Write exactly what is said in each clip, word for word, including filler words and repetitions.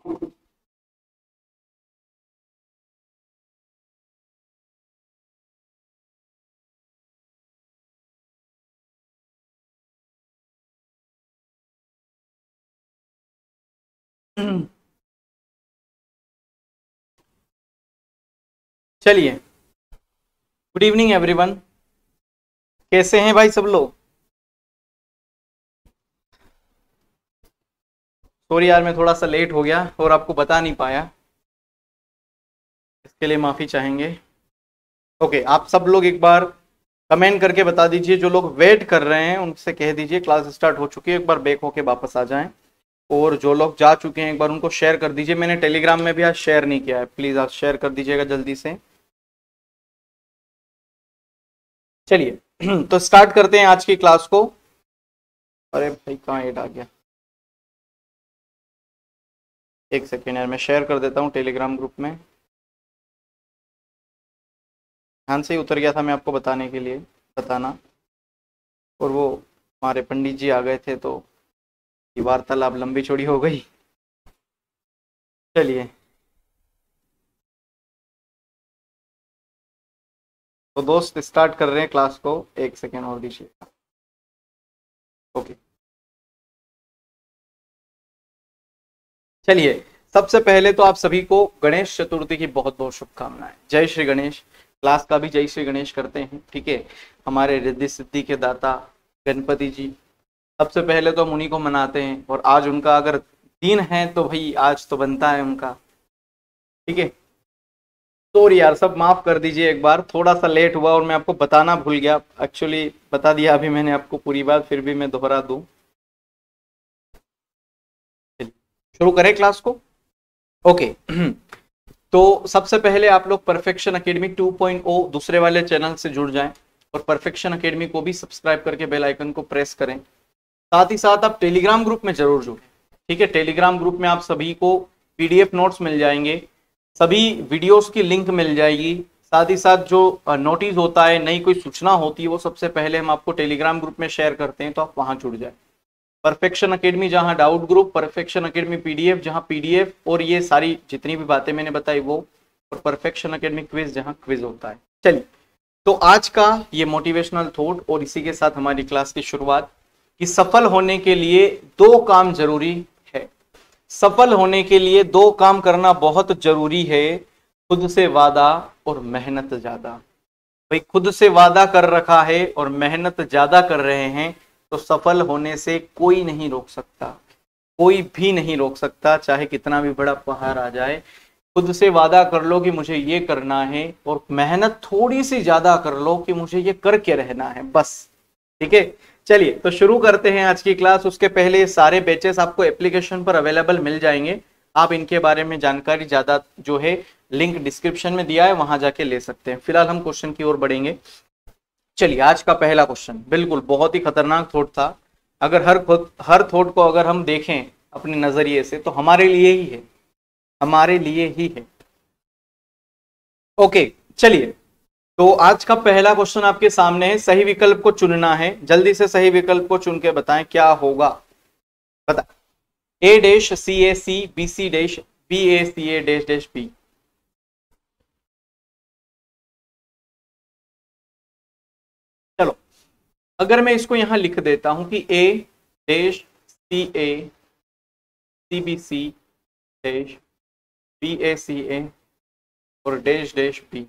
चलिए, good evening everyone. कैसे हैं भाई सब लोग? सॉरी यार, मैं थोड़ा सा लेट हो गया और आपको बता नहीं पाया, इसके लिए माफ़ी चाहेंगे। ओके, आप सब लोग एक बार कमेंट करके बता दीजिए, जो लोग वेट कर रहे हैं उनसे कह दीजिए क्लास स्टार्ट हो चुकी है, एक बार बैक होके वापस आ जाएं। और जो लोग जा चुके हैं एक बार उनको शेयर कर दीजिए। मैंने टेलीग्राम में भी आज शेयर नहीं किया है, प्लीज़ आप शेयर कर दीजिएगा जल्दी से। चलिए तो स्टार्ट करते हैं आज की क्लास को। अरे भाई कहाँ एड आ गया, एक सेकेंड यार, मैं शेयर कर देता हूँ टेलीग्राम ग्रुप में। ध्यान से ही उतर गया था मैं आपको बताने के लिए, बताना। और वो हमारे पंडित जी आ गए थे तो ये वार्तालाप लंबी चौड़ी हो गई। चलिए, तो दोस्त स्टार्ट कर रहे हैं क्लास को, एक सेकेंड और दीजिए। ओके, चलिए, सबसे पहले तो आप सभी को गणेश चतुर्थी की बहुत बहुत शुभकामनाएं। जय श्री गणेश। क्लास का भी जय श्री गणेश करते हैं, ठीक है। हमारे रिद्धि सिद्धि के दाता गणपति जी, सबसे पहले तो हम उन्हीं को मनाते हैं, और आज उनका अगर दिन है तो भाई आज तो बनता है उनका, ठीक है। सॉरी यार, सब माफ कर दीजिए, एक बार थोड़ा सा लेट हुआ और मैं आपको बताना भूल गया। एक्चुअली बता दिया अभी मैंने आपको पूरी बात, फिर भी मैं दोहरा दूं। शुरू करें क्लास को। ओके तो सबसे पहले आप लोग perfection academy two point O दूसरे वाले चैनल से जुड़ जाएं, और परफेक्शन एकेडमी को भी सब्सक्राइब करके बेल आइकन को प्रेस करें। साथ ही साथ आप टेलीग्राम ग्रुप में जरूर जुड़ें, ठीक है। टेलीग्राम ग्रुप में आप सभी को पीडीएफ नोट्स मिल जाएंगे, सभी वीडियोस की लिंक मिल जाएगी। साथ ही साथ जो नोटिस होता है, नई कोई सूचना होती है, वो सबसे पहले हम आपको टेलीग्राम ग्रुप में शेयर करते हैं, तो आप वहां जुड़ जाए। परफेक्शन एकेडमी जहां doubt group, perfection academy PDF जहां पीडीएफ और ये सारी जितनी भी बातें मैंने बताई वो, और परफेक्शन एकेडमी क्विज जहां क्विज होता है। चलिए, तो आज का ये मोटिवेशनल थॉट और इसी के साथ हमारी क्लास की शुरुआत, कि सफल होने के लिए दो काम जरूरी है। सफल होने के लिए दो काम करना बहुत जरूरी है, खुद से वादा और मेहनत ज्यादा। भाई खुद से वादा कर रखा है और मेहनत ज्यादा कर रहे हैं तो सफल होने से कोई नहीं रोक सकता, कोई भी नहीं रोक सकता, चाहे कितना भी बड़ा पहाड़ आ जाए। खुद से वादा कर लो कि मुझे ये करना है, और मेहनत थोड़ी सी ज्यादा कर लो कि मुझे ये करके रहना है, बस, ठीक है। चलिए, तो शुरू करते हैं आज की क्लास। उसके पहले सारे बैचेस आपको एप्लीकेशन पर अवेलेबल मिल जाएंगे, आप इनके बारे में जानकारी ज्यादा जो है लिंक डिस्क्रिप्शन में दिया है, वहां जाके ले सकते हैं। फिलहाल हम क्वेश्चन की ओर बढ़ेंगे। चलिए, आज का पहला क्वेश्चन बिल्कुल बहुत ही खतरनाक थॉट था। अगर हर हर थॉट को अगर हम देखें अपने नजरिए से तो हमारे लिए ही है, हमारे लिए ही है। ओके, चलिए, तो आज का पहला क्वेश्चन आपके सामने है। सही विकल्प को चुनना है, जल्दी से सही विकल्प को चुन के बताएं क्या होगा। बता, A dash C A C, B C dash, B A C A dash dash B. चलो, अगर मैं इसको यहां लिख देता हूं कि A dash C A, C B C dash, B A C A और डैश डैश बी।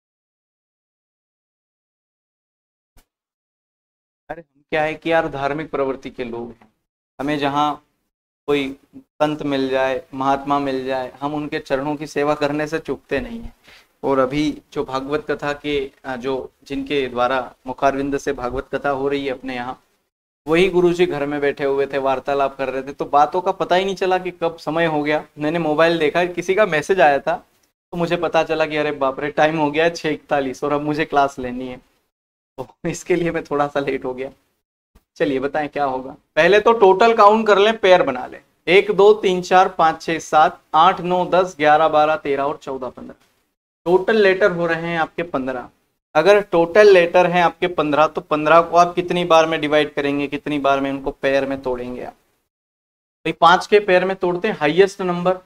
अरे हम क्या है कि यार धार्मिक प्रवृत्ति के लोग हैं, हमें जहाँ कोई संत मिल जाए, महात्मा मिल जाए, हम उनके चरणों की सेवा करने से चूकते नहीं हैं। और अभी जो भागवत कथा के जो जिनके द्वारा मुखारविंद से भागवत कथा हो रही है अपने यहाँ, वही गुरुजी घर में बैठे हुए थे, वार्तालाप कर रहे थे, तो बातों का पता ही नहीं चला कि कब समय हो गया। मैंने मोबाइल देखा, किसी का मैसेज आया था, तो मुझे पता चला कि अरे बाप रे, टाइम हो गया है छः इकतालीस और अब मुझे क्लास लेनी है, तो इसके लिए मैं थोड़ा सा लेट हो गया। चलिए बताएं क्या होगा। पहले तो टोटल काउंट कर लें, पेयर बना लें। एक दो तीन चार पाँच छः सात आठ नौ दस ग्यारह बारह तेरह और चौदह पंद्रह। टोटल लेटर हो रहे हैं आपके पंद्रह। अगर टोटल लेटर हैं आपके पंद्रह, तो पंद्रह को आप कितनी बार में डिवाइड करेंगे, कितनी बार में उनको पेयर में तोड़ेंगे आप? भाई पांच के पेयर में तोड़ते हैं, हाईएस्ट नंबर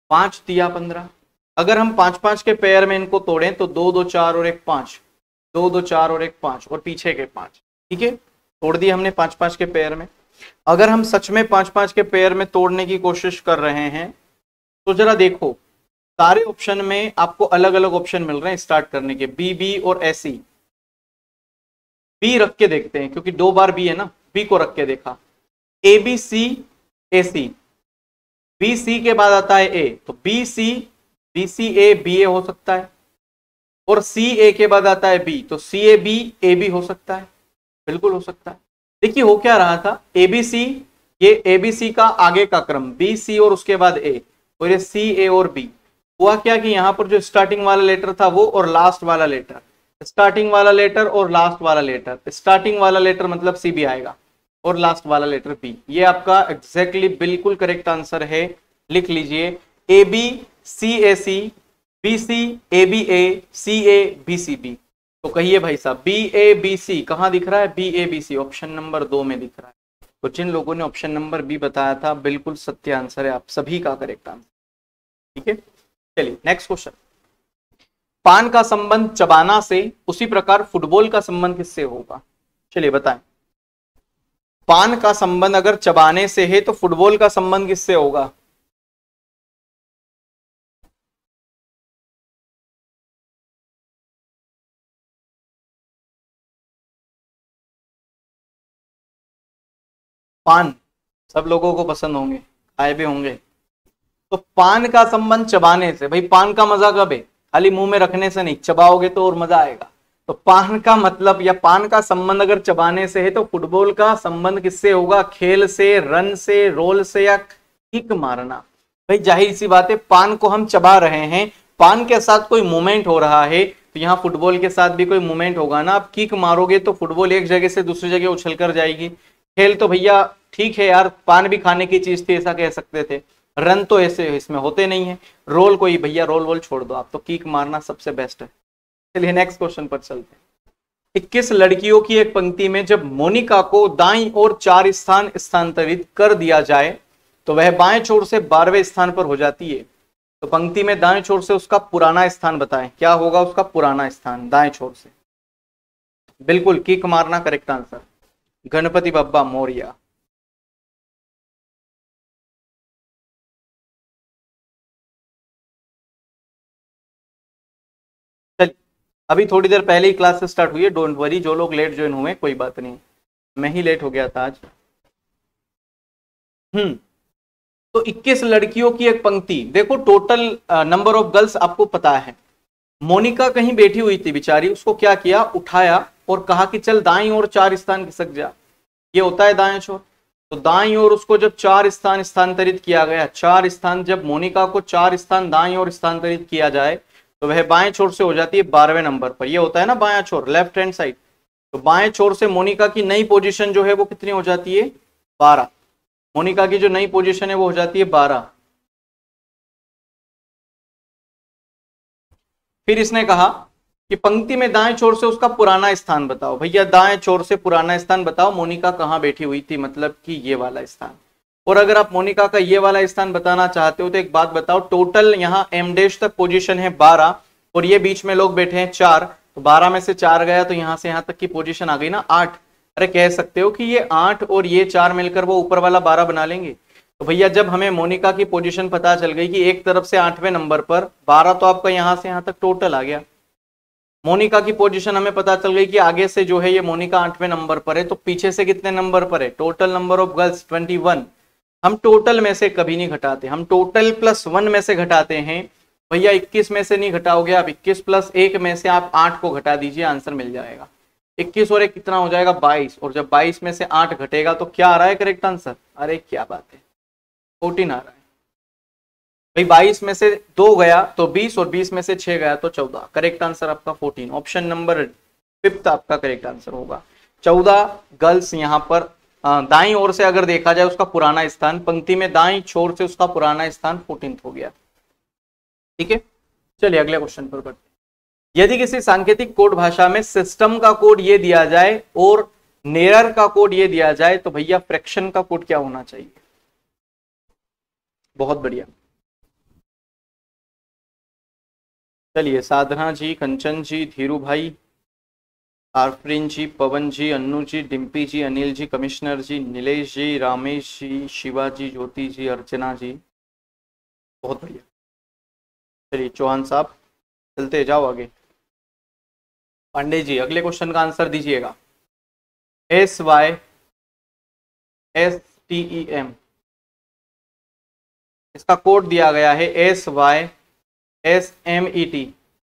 पांच दिया पंद्रह। अगर हम पांच पांच के पेयर में इनको तोड़ें तो दो दो चार और एक पांच, दो दो चार और एक पांच और पीछे के पांच। ठीक है, तोड़ दिए हमने पांच पांच के पेयर में। अगर हम सच में पांच पांच के पेयर में तोड़ने की कोशिश कर रहे हैं तो जरा देखो, सारे ऑप्शन में आपको अलग अलग ऑप्शन मिल रहे हैं स्टार्ट करने के, बी बी और ऐसी। बी रख के देखते हैं क्योंकि दो बार बी है ना, बी को रख के देखा, ए B C A C, B सी के बाद आता है ए, तो B C B C A B A हो सकता है, और सी ए के बाद आता है बी, तो सी ए बी ए बी हो सकता है, बिल्कुल हो सकता है। देखिए हो क्या रहा था, ए बी सी, ये ए बी सी का आगे का क्रम बी सी और उसके बाद ए, और ये सी ए और बी। हुआ क्या कि यहां पर जो स्टार्टिंग वाला लेटर था वो और लास्ट वाला लेटर, स्टार्टिंग वाला लेटर और लास्ट वाला लेटर, स्टार्टिंग वाला लेटर मतलब सी बी आएगा और लास्ट वाला लेटर बी। ये आपका एग्जैक्टली बिल्कुल करेक्ट आंसर है, लिख लीजिए A B C A C, B C A B A, C A B C B. तो कहिए भाई साहब बी ए बी सी कहां दिख रहा है, B A B C option number दो में दिख रहा है। तो जिन लोगों ने ऑप्शन नंबर बी बताया था बिल्कुल सत्य आंसर है, आप सभी का करेक्ट आंसर। ठीक है, चलिए नेक्स्ट क्वेश्चन। पान का संबंध चबाना से, उसी प्रकार फुटबॉल का संबंध किससे होगा? चलिए बताएं। पान का संबंध अगर चबाने से है तो फुटबॉल का संबंध किससे होगा? पान सब लोगों को पसंद होंगे, खाए भी होंगे। तो पान का संबंध चबाने से, भाई पान का मजा कब है? खाली मुंह में रखने से नहीं, चबाओगे तो और मजा आएगा। तो पान का मतलब या पान का संबंध अगर चबाने से है तो फुटबॉल का संबंध किससे होगा? खेल से, रन से, रोल से या किक मारना। भाई जाहिर सी बात है, पान को हम चबा रहे हैं, पान के साथ कोई मूवमेंट हो रहा है, तो यहाँ फुटबॉल के साथ भी कोई मूवमेंट होगा ना। आप किक मारोगे तो फुटबॉल एक जगह से दूसरी जगह उछल कर जाएगी। खेल तो भैया ठीक है यार, पान भी खाने की चीज थी ऐसा कह सकते थे, रन तो ऐसे इसमें होते नहीं है, रोल कोई भैया रोल वोल छोड़ दो आप, तो किक मारना सबसे बेस्ट है। चलिए नेक्स्ट क्वेश्चन पर चलते हैं। इक्कीस लड़कियों की एक पंक्ति में जब मोनिका को दाईं ओर चार स्थान स्थानांतरित कर दिया जाए तो वह बाएं छोर से बारहवें स्थान पर हो जाती है। तो पंक्ति में दाएं छोर से उसका पुराना स्थान बताएं, क्या होगा उसका पुराना स्थान दाएं छोर से? बिल्कुल किक मारना करेक्ट आंसर, गणपति बप्पा मोरिया। चलिए अभी थोड़ी देर पहले ही क्लास स्टार्ट हुई है, डोंट वरी, जो लोग लेट ज्वाइन हुए कोई बात नहीं, मैं ही लेट हो गया था आज। हम्म तो इक्कीस लड़कियों की एक पंक्ति, देखो टोटल नंबर ऑफ गर्ल्स आपको पता है। मोनिका कहीं बैठी हुई थी बेचारी, उसको क्या किया, उठाया और कहा कि चल दाईं ओर चार स्थान खिसक जा, ये होता है दाएं छोर। तो दाईं ओर उसको जब चार स्थान स्थानांतरित किया गया, चार स्थान, जब मोनिका को चार स्थान दाईं ओर स्थानांतरित किया जाए तो वह बाएं छोर से हो जाती है बारहवें नंबर पर। ये होता है ना बायां छोर, लेफ्ट हैंड साइड। तो बाएं छोर से मोनिका की नई पोजीशन जो है वो कितनी हो जाती है? बारह। मोनिका की जो नई पोजीशन है वो हो जाती है बारह। फिर इसने कहा कि पंक्ति में दाएं छोर से उसका पुराना स्थान बताओ। भैया दाएं छोर से पुराना स्थान बताओ, मोनिका कहां बैठी हुई थी, मतलब कि ये वाला स्थान। और अगर आप मोनिका का ये वाला स्थान बताना चाहते हो तो एक बात बताओ, टोटल यहाँ एम डैश तक पोजीशन है बारह और ये बीच में लोग बैठे हैं चार, तो बारह में से चार गया तो यहां से यहां तक की पोजीशन आ गई ना आठ। अरे कह सकते हो कि ये आठ और ये चार मिलकर वो ऊपर वाला बारह बना लेंगे। तो भैया जब हमें मोनिका की पोजीशन पता चल गई कि एक तरफ से आठवें नंबर पर बारह, तो आपका यहां से यहां तक टोटल आ गया। मोनिका की पोजीशन हमें पता चल गई कि आगे से जो है ये मोनिका आठवें नंबर पर है, तो पीछे से कितने नंबर पर है? Total number of girls twenty one. हम टोटल में से कभी नहीं घटाते, हम टोटल प्लस वन में से घटाते हैं। भैया इक्कीस में से नहीं घटाओगे आप, इक्कीस प्लस एक में से आप आठ को घटा दीजिए, आंसर मिल जाएगा। इक्कीस और एक कितना हो जाएगा? बाईस। और जब बाईस में से आठ घटेगा तो क्या आ रहा है करेक्ट आंसर? अरे क्या बात है, फोर्टीन आ रहा है। भाई बाईस में से दो गया तो बीस और बीस में से छह गया तो चौदह। करेक्ट आंसर आपका फोर्टीन, ऑप्शन नंबर फिफ्थ आपका करेक्ट आंसर होगा। चौदह गर्ल्स यहाँ पर दाईं ओर से अगर देखा जाए उसका पुराना स्थान, पंक्ति में दाईं छोर से उसका पुराना स्थान फोर्टीन हो गया। ठीक है, चलिए अगले क्वेश्चन पर बढ़ते हैं। यदि किसी सांकेतिक कोड भाषा में सिस्टम का कोड ये दिया जाए और नेरर का कोड ये दिया जाए तो भैया फ्रैक्शन का कोड क्या होना चाहिए? बहुत बढ़िया, चलिए, साधना जी, कंचन जी, धीरू भाई, आरफ्रीन जी, पवन जी, अन्नू जी, डिम्पी जी, अनिल जी, कमिश्नर जी, नीलेश जी, रामेश जी, शिवा जी, ज्योति जी, अर्चना जी, बहुत बढ़िया। चलिए चौहान साहब, चलते जाओ आगे। पांडे जी, अगले क्वेश्चन का आंसर दीजिएगा। S Y S T E M, इसका कोड दिया गया है S Y S M E T.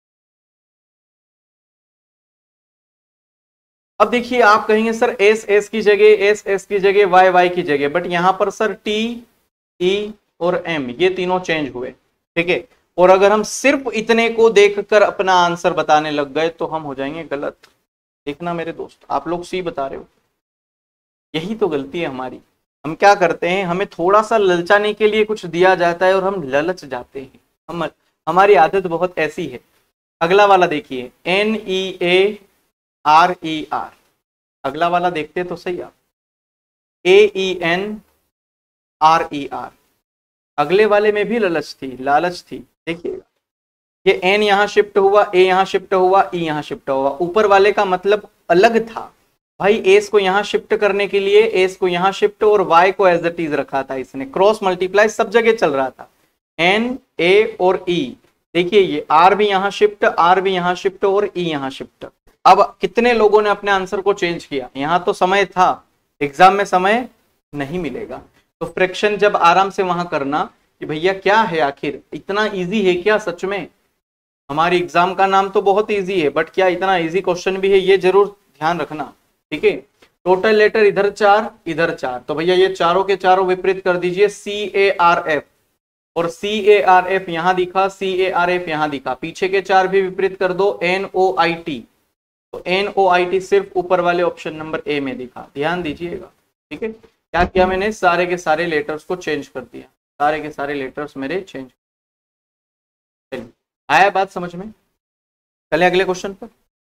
अब देखिए, आप कहेंगे सर एस एस की जगह, एस एस की जगह, वाई वाई की जगह, बट यहां पर सर टी ई और एम ये तीनों चेंज हुए, ठीक है। और अगर हम सिर्फ इतने को देखकर अपना आंसर बताने लग गए तो हम हो जाएंगे गलत। देखना मेरे दोस्त, आप लोग सी बता रहे हो, यही तो गलती है हमारी। हम क्या करते हैं, हमें थोड़ा सा ललचाने के लिए कुछ दिया जाता है और हम ललच जाते हैं। हम हमारी आदत बहुत ऐसी है। अगला वाला देखिए, N E A R E R, अगला वाला देखते तो सही आप, A E N R E R. अगले वाले में भी लालच थी, लालच थी। देखिएगा, ये एन यहां शिफ्ट हुआ, ए यहां शिफ्ट हुआ, ई यहां शिफ्ट हुआ। ऊपर वाले का मतलब अलग था भाई, एस को यहां शिफ्ट करने के लिए एस को यहां शिफ्ट और वाई को एज इट इज रखा था इसने, क्रॉस मल्टीप्लाई सब जगह चल रहा था, एन ए और ई। देखिए ये आर भी यहां शिफ्ट, आर भी यहां शिफ्ट और ई यहां शिफ्ट। अब कितने लोगों ने अपने आंसर को चेंज किया? यहां तो समय था, एग्जाम में समय नहीं मिलेगा। तो फ्रैक्शन जब आराम से वहां करना कि भैया क्या है, आखिर इतना इजी है क्या सच में? हमारी एग्जाम का नाम तो बहुत इजी है, बट क्या इतना इजी क्वेश्चन भी है, ये जरूर ध्यान रखना, ठीक है। टोटल लेटर इधर चार, इधर चार, तो भैया ये चारों के चारों विपरीत कर दीजिए, सी ए आर एफ, और सी ए आर एफ यहां दिखा, सी ए आर एफ यहां दिखा, पीछे के चार भी विपरीत कर दो, एन ओ आई टी, तो एन ओ आई टी सिर्फ ऊपर वाले ऑप्शन नंबर ए में दिखा, ध्यान दीजिएगा, ठीक है। क्या किया मैंने, सारे के सारे लेटर्स को चेंज कर दिया, सारे के सारे लेटर्स मेरे चेंज। चलिए, आया बात समझ में? चले अगले क्वेश्चन पर।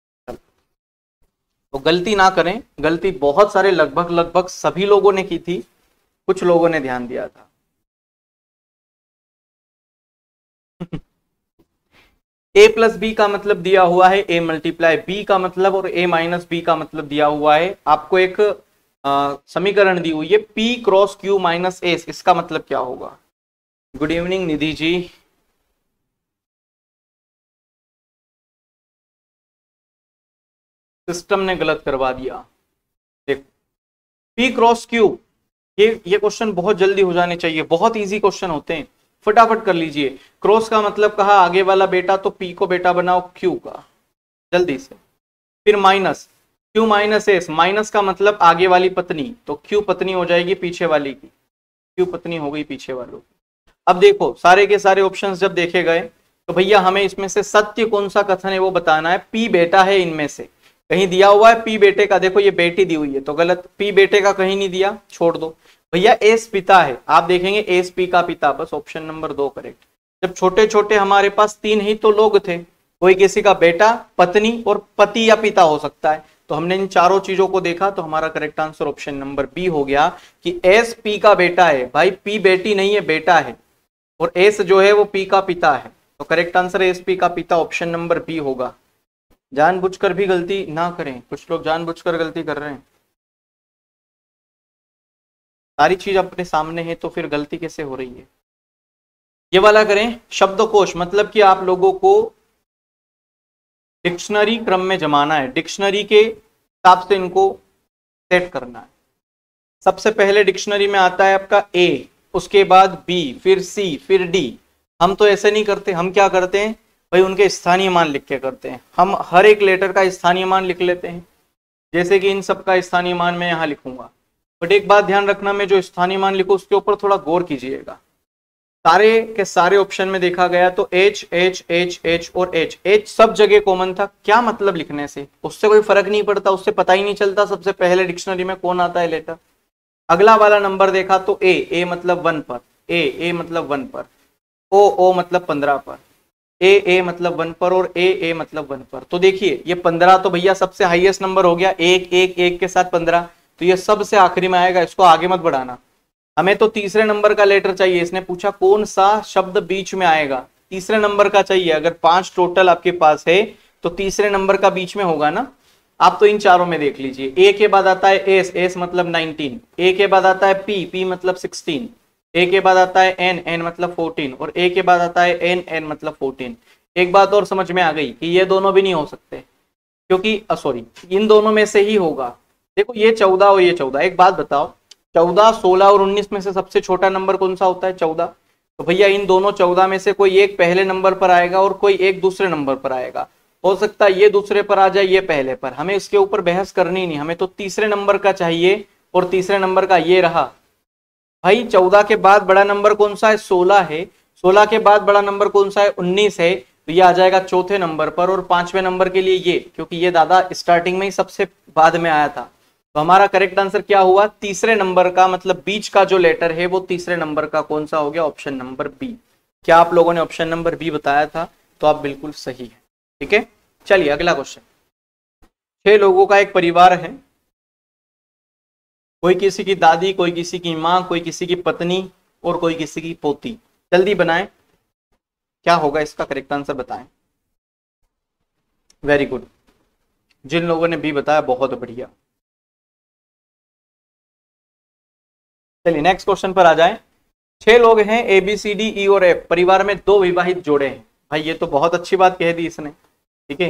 तो गलती ना करें, गलती बहुत सारे लगभग लगभग सभी लोगों ने की थी, कुछ लोगों ने ध्यान दिया था। ए प्लस बी का मतलब दिया हुआ है ए मल्टीप्लाई बी का मतलब, और ए माइनस बी का मतलब दिया हुआ है। आपको एक आ, समीकरण दी हुई है P cross Q minus S, इसका मतलब क्या होगा? Good evening Nidhi ji. System ने गलत करवा दिया। देखो, पी क्रॉस क्यू, ये ये क्वेश्चन बहुत जल्दी हो जाने चाहिए, बहुत इजी क्वेश्चन होते हैं, फटाफट कर लीजिए। क्रॉस का मतलब कहा आगे वाला बेटा, तो पी को बेटा बनाओ क्यू का, जल्दी से। फिर minus Q minus S, minus का मतलब आगे वाली पत्नी, तो क्यू पत्नी हो जाएगी पीछे वाली की, क्यू पत्नी हो गई पीछे वालों की। अब देखो, सारे के सारे ऑप्शंस जब देखे गए तो भैया हमें इसमें से सत्य कौन सा कथन है वो बताना है। पी बेटा है इनमें से, कहीं दिया हुआ है पी बेटे का, देखो ये बेटी दी हुई है तो गलत, पी बेटे का कहीं नहीं दिया, छोड़ दो। भैया एस पिता है, आप देखेंगे एस पी का पिता, बस ऑप्शन नंबर दो करेक्ट। जब छोटे छोटे हमारे पास तीन ही तो लोग थे, कोई किसी का बेटा, पत्नी और पति या पिता हो सकता है, तो हमने इन चारों चीजों को देखा, तो हमारा correct answer option number B हो गया कि एस पी का बेटा है। भाई पी बेटी नहीं है, बेटा है, और एस जो है वो पी का पिता है, तो करेक्ट आंसर एस पी का पिता ऑप्शन नंबर बी होगा। जानबूझकर भी गलती ना करें, कुछ लोग जानबूझकर गलती कर रहे हैं। सारी चीज अपने सामने है तो फिर गलती कैसे हो रही है? ये वाला करें, शब्दकोश, मतलब कि आप लोगों को डिक्शनरी क्रम में जमाना है, डिक्शनरी के हिसाब से इनको सेट करना है। सबसे पहले डिक्शनरी में आता है आपका ए, उसके बाद बी, फिर सी, फिर डी। हम तो ऐसे नहीं करते, हम क्या करते हैं भाई, उनके स्थानीय मान लिख के करते हैं। हम हर एक लेटर का स्थानीय मान लिख लेते हैं, जैसे कि इन सब का स्थानीय मान मैं यहाँ लिखूंगा, बट एक बात ध्यान रखना, मैं जो स्थानीय मान लिखूं उसके ऊपर थोड़ा गौर कीजिएगा। सारे के सारे ऑप्शन में देखा गया तो एच एच एच एच और एच, एच सब जगह कॉमन था। क्या मतलब लिखने से? उससे कोई फर्क नहीं पड़ता, उससे पता ही नहीं चलता सबसे पहले डिक्शनरी में कौन आता है लेटर। अगला वाला नंबर देखा तो ए, ए मतलब वन पर, ए ए मतलब वन पर, ओ ओ मतलब पंद्रह पर, ए ए मतलब वन पर, और ए ए मतलब वन पर। तो देखिए ये पंद्रह तो भैया सबसे हाईएस्ट नंबर हो गया, एक एक एक के साथ पंद्रह, तो ये सबसे आखिरी में आएगा, इसको आगे मत बढ़ाना। हमें तो तीसरे नंबर का लेटर चाहिए, इसने पूछा कौन सा शब्द बीच में आएगा, तीसरे नंबर का चाहिए। अगर पांच टोटल आपके पास है तो तीसरे नंबर का बीच में होगा ना। आप तो इन चारों में देख लीजिए, ए के बाद आता है एस, एस मतलब नाइनटीन, ए के बाद आता है पी, पी मतलब सिक्सटीन, ए के बाद आता है एन, एन मतलब फोर्टीन, और ए के बाद आता है एन, एन मतलब फोर्टीन। एक बात और समझ में आ गई कि ये दोनों भी नहीं हो सकते, क्योंकि सॉरी इन दोनों में से ही होगा। देखो ये चौदह और ये चौदह, एक बात बताओ, चौदह, सोलह और उन्नीस में से सबसे छोटा नंबर कौन सा होता है? चौदह। तो भैया इन दोनों चौदह में से कोई एक पहले नंबर पर आएगा और कोई एक दूसरे नंबर पर आएगा। हो सकता है ये दूसरे पर आ जाए, ये पहले पर। हमें इसके ऊपर बहस करनी नहीं, हमें तो तीसरे नंबर का चाहिए, और तीसरे नंबर का ये रहा। भाई चौदह के बाद बड़ा नंबर कौन सा है? सोलह है। सोलह के बाद बड़ा नंबर कौन सा है? उन्नीस है। तो ये आ जाएगा चौथे नंबर पर, और पांचवें नंबर के लिए ये, क्योंकि ये दादा स्टार्टिंग में ही सबसे बाद में आया था। तो हमारा करेक्ट आंसर क्या हुआ? तीसरे नंबर का, मतलब बीच का जो लेटर है वो तीसरे नंबर का कौन सा हो गया? Option number B. क्या आप लोगों ने ऑप्शन नंबर बी बताया था? तो आप बिल्कुल सही है। ठीक है, चलिए अगला क्वेश्चन। छह लोगों का एक परिवार है, कोई किसी की दादी, कोई किसी की माँ, कोई किसी की पत्नी और कोई किसी की पोती। जल्दी बनाएं, क्या होगा इसका करेक्ट आंसर बताएं। वेरी गुड, जिन लोगों ने बी बताया बहुत बढ़िया। चलिए नेक्स्ट क्वेश्चन पर आ जाएं। छह लोग हैं, ए बी सी डी ई और एफ, परिवार में दो विवाहित जोड़े हैं। भाई ये तो बहुत अच्छी बात कह दी इसने। ठीक है,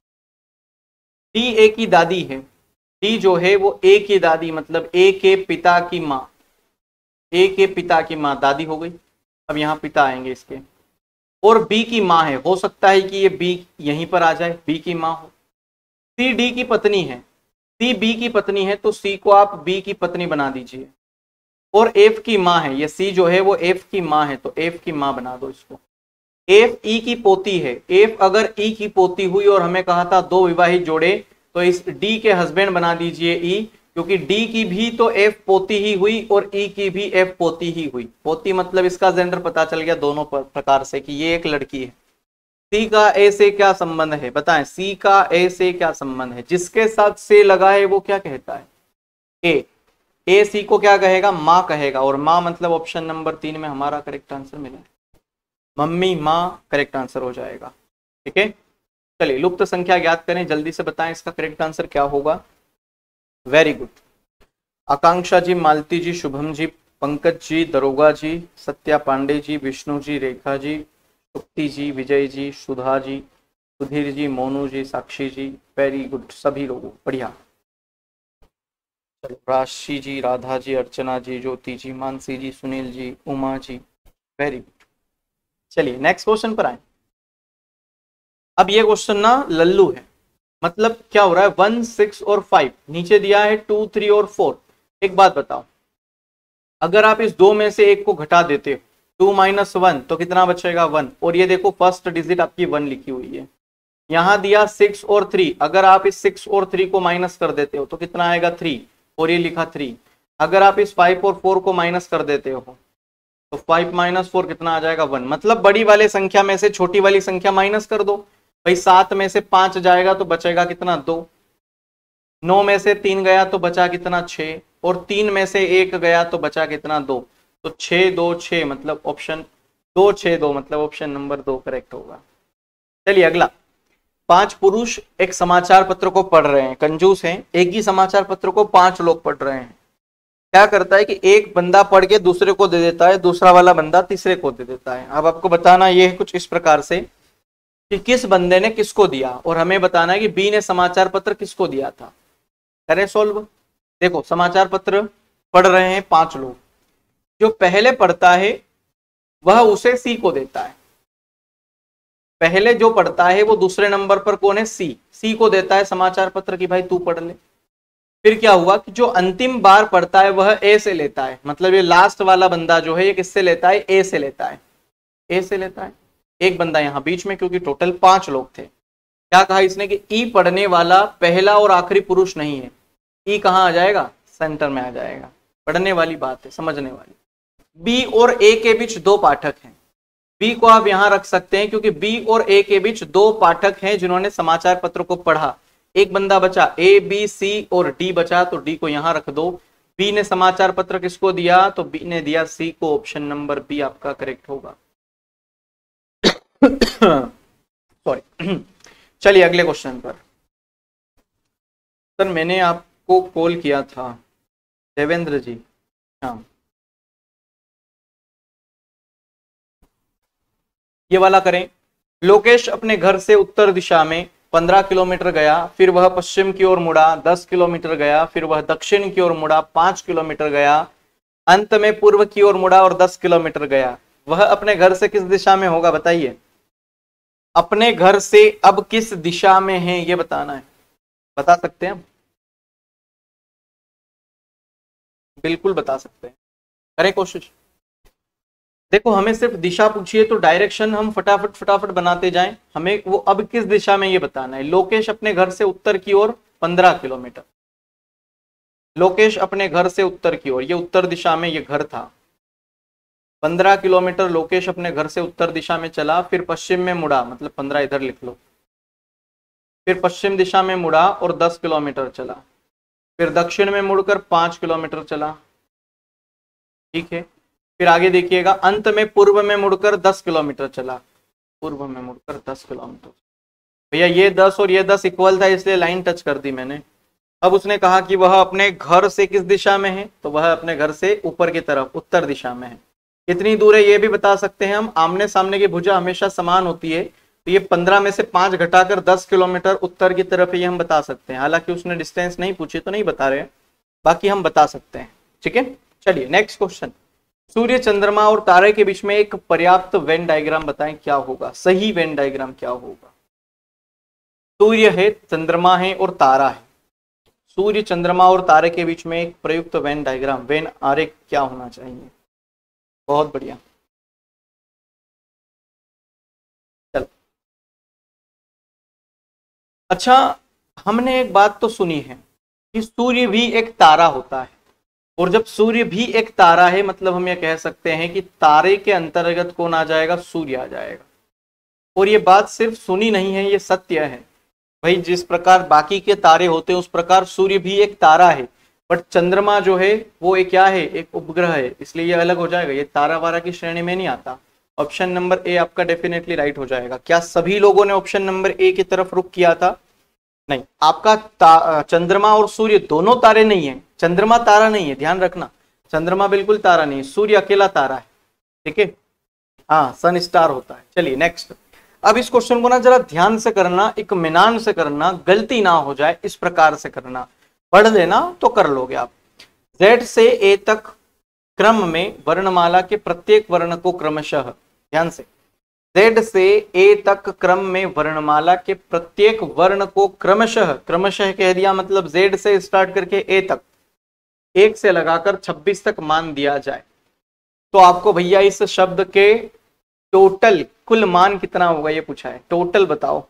डी ए की दादी है, डी जो है वो ए की दादी, मतलब ए के पिता की माँ, ए के पिता की माँ दादी हो गई। अब यहाँ पिता आएंगे इसके, और बी की माँ है। हो सकता है कि ये बी यहीं पर आ जाए, बी की माँ हो। सी डी की पत्नी है, सी बी की पत्नी है, तो सी को आप बी की पत्नी बना दीजिए। और एफ की माँ है, ये सी जो है वो एफ की माँ है, तो एफ की माँ बना दो इसको। एफ ई की पोती है, एफ अगर ई की पोती हुई और हमें कहा था दो विवाहित जोड़े, तो इस डी के हस्बैंड बना दीजिए ई, क्योंकि डी की भी तो एफ पोती ही हुई और ई की भी एफ पोती ही हुई। पोती मतलब इसका जेंडर पता चल गया दोनों प्रकार से कि ये एक लड़की है। सी का ए से क्या संबंध है? बताएं, सी का ए से क्या संबंध है? जिसके साथ से लगा है वो क्या कहता है? ए। ए सी को क्या कहेगा? माँ कहेगा, और माँ मतलब ऑप्शन नंबर तीन में हमारा करेक्ट आंसर मिला है, मम्मी, माँ करेक्ट आंसर हो जाएगा। ठीक है, चलिए लुप्त संख्या ज्ञात करें, जल्दी से बताएं इसका करेक्ट आंसर क्या होगा। Very good, Akanksha ji, Malti ji, Shubham ji, Pankaj ji, Daroga ji, Satya Pandey ji, Vishnu ji, Rekha ji, Sukti ji, Vijay ji, Sudha ji, Sudhir ji, Monu ji, Sakshi ji. Very good, सभी लोगों बढ़िया। चलो राशि जी, राधा जी, अर्चना जी, ज्योति जी, मानसी जी, सुनील जी, उमा जी। वेरी गुड, चलिए नेक्स्ट क्वेश्चन पर आए। अब ये क्वेश्चन ना लल्लू है, मतलब क्या हो रहा है, वन, सिक्स और फाइव, नीचे दिया है टू, थ्री और फोर। एक बात बताओ, अगर आप इस दो में से एक को घटा देते हो, टू माइनस वन, तो कितना बचेगा? वन। और ये देखो फर्स्ट डिजिट आपकी वन लिखी हुई है। यहां दिया सिक्स और थ्री, अगर आप इस सिक्स और थ्री को माइनस कर देते हो तो कितना आएगा? थ्री, और ये लिखा थ्री। अगर आप इस फाइव और फोर को माइनस कर देते हो तो फाइव माइनस फोर कितना आ जाएगा? वन। मतलब बड़ी वाले संख्या में से छोटी वाली संख्या माइनस कर दो। भाई सात में से पांच जाएगा तो बचेगा कितना? दो। नौ में से तीन गया तो बचा कितना? छह। और तीन में से एक गया तो बचा कितना? दो। तो छह दो छह, मतलब ऑप्शन दो, छह दो, मतलब ऑप्शन नंबर दो करेक्ट होगा। चलिए अगला। पांच पुरुष एक समाचार पत्र को पढ़ रहे हैं, कंजूस हैं, एक ही समाचार पत्र को पांच लोग पढ़ रहे हैं। क्या करता है कि एक बंदा पढ़ के दूसरे को दे देता है, दूसरा वाला बंदा तीसरे को दे देता है। अब आपको बताना ये है कुछ इस प्रकार से कि किस बंदे ने किसको दिया, और हमें बताना है कि बी ने समाचार पत्र किसको दिया था। करें सॉल्व। देखो समाचार पत्र पढ़ रहे हैं पांच लोग, जो पहले पढ़ता है वह उसे सी को देता है। पहले जो पढ़ता है वो दूसरे नंबर पर कौन है? सी। सी को देता है समाचार पत्र की भाई तू पढ़ ले। फिर क्या हुआ कि जो अंतिम बार पढ़ता है वह ए से लेता है, मतलब ये लास्ट वाला बंदा जो है ये किससे लेता है? ए से लेता है, ए से लेता है। एक बंदा यहां बीच में, क्योंकि टोटल पांच लोग थे। क्या कहा इसने कि ई पढ़ने वाला पहला और आखिरी पुरुष नहीं है। ई कहां आ जाएगा? सेंटर में आ जाएगा। पढ़ने वाली बात है, समझने वाली। बी और ए के बीच दो पाठक हैं, बी को आप यहां रख सकते हैं क्योंकि बी और ए के बीच दो पाठक हैं जिन्होंने समाचार पत्र को पढ़ा। एक बंदा बचा, ए बी सी और डी बचा, तो डी को यहां रख दो। बी ने समाचार पत्र किसको दिया? तो बी ने दिया सी को। ऑप्शन नंबर बी आपका करेक्ट होगा। सॉरी। चलिए अगले क्वेश्चन पर। सर मैंने आपको कॉल किया था, देवेंद्र जी। हाँ, ये वाला करें। लोकेश अपने घर से उत्तर दिशा में पंद्रह किलोमीटर गया, फिर वह पश्चिम की ओर मुड़ा, दस किलोमीटर गया, फिर वह दक्षिण की ओर मुड़ा, पांच किलोमीटर गया, अंत में पूर्व की ओर मुड़ा और दस किलोमीटर गया। वह अपने घर से किस दिशा में होगा बताइए। अपने घर से अब किस दिशा में है ये बताना है। बता सकते हैं हम? बिल्कुल बता सकते हैं, करें कोशिश। देखो हमें सिर्फ दिशा पूछिए तो डायरेक्शन हम फटाफट फटाफट बनाते जाएं, हमें वो अब किस दिशा में ये बताना है। लोकेश अपने घर से उत्तर की ओर पंद्रह किलोमीटर, लोकेश अपने घर से उत्तर की ओर, ये उत्तर दिशा में ये घर था। पंद्रह किलोमीटर लोकेश अपने घर से उत्तर दिशा में चला, फिर पश्चिम में मुड़ा, मतलब पंद्रह इधर लिख लो, फिर पश्चिम दिशा में मुड़ा और दस किलोमीटर चला, फिर दक्षिण में मुड़कर पांच किलोमीटर चला। ठीक है, फिर आगे देखिएगा, अंत में पूर्व में मुड़कर दस किलोमीटर चला, पूर्व में मुड़कर दस किलोमीटर। भैया ये दस और ये दस इक्वल था इसलिए लाइन टच कर दी मैंने। अब उसने कहा कि वह अपने घर से किस दिशा में है, तो वह अपने घर से ऊपर की तरफ उत्तर दिशा में है। कितनी दूर है ये भी बता सकते हैं हम, आमने सामने की भुजा हमेशा समान होती है, तो ये पंद्रह में से पांच घटाकर दस किलोमीटर उत्तर की तरफ ये हम बता सकते हैं। हालांकि उसने डिस्टेंस नहीं पूछी तो नहीं बता रहे, बाकी हम बता सकते हैं। ठीक है, चलिए नेक्स्ट क्वेश्चन। सूर्य, चंद्रमा और तारे के बीच में एक पर्याप्त वेन डायग्राम बताएं, क्या होगा सही वेन डायग्राम क्या होगा। सूर्य है, चंद्रमा है और तारा है। सूर्य, चंद्रमा और तारे के बीच में एक प्रयुक्त वेन डायग्राम, वेन आरेख क्या होना चाहिए। बहुत बढ़िया, चल। अच्छा, हमने एक बात तो सुनी है कि सूर्य भी एक तारा होता है, और जब सूर्य भी एक तारा है मतलब हम ये कह सकते हैं कि तारे के अंतर्गत कौन आ जाएगा, सूर्य आ जाएगा। और ये बात सिर्फ सुनी नहीं है, ये सत्य है भाई। जिस प्रकार बाकी के तारे होते हैं उस प्रकार सूर्य भी एक तारा है, बट चंद्रमा जो है वो एक क्या है, एक उपग्रह है, इसलिए ये अलग हो जाएगा, ये तारा वारा की श्रेणी में नहीं आता। ऑप्शन नंबर ए आपका डेफिनेटली राइट हो जाएगा। क्या सभी लोगों ने ऑप्शन नंबर ए की तरफ रुख किया था? नहीं, आपका चंद्रमा और सूर्य दोनों तारे नहीं है, चंद्रमा तारा नहीं है, ध्यान रखना। चंद्रमा बिल्कुल तारा नहीं है, सूर्य अकेला तारा है। ठीक है, हाँ, सन स्टार होता है। चलिए नेक्स्ट। अब इस क्वेश्चन को ना जरा ध्यान से करना, इत्मीनान से करना, गलती ना हो जाए इस प्रकार से करना। पढ़ लेना तो कर लोगे आप। Z से A तक क्रम में वर्णमाला के प्रत्येक वर्ण को क्रमशः, ध्यान से, Z से A तक क्रम में वर्णमाला के प्रत्येक वर्ण को क्रमशः, क्रमशः कह दिया मतलब Z से स्टार्ट करके A तक एक से लगाकर छब्बीस तक मान दिया जाए, तो आपको भैया इस शब्द के टोटल कुल मान कितना होगा ये पूछा है। टोटल बताओ।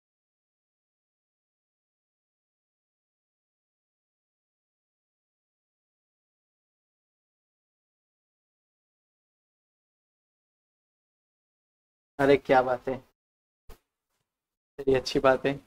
अरे क्या बात है, चलिए अच्छी बात है।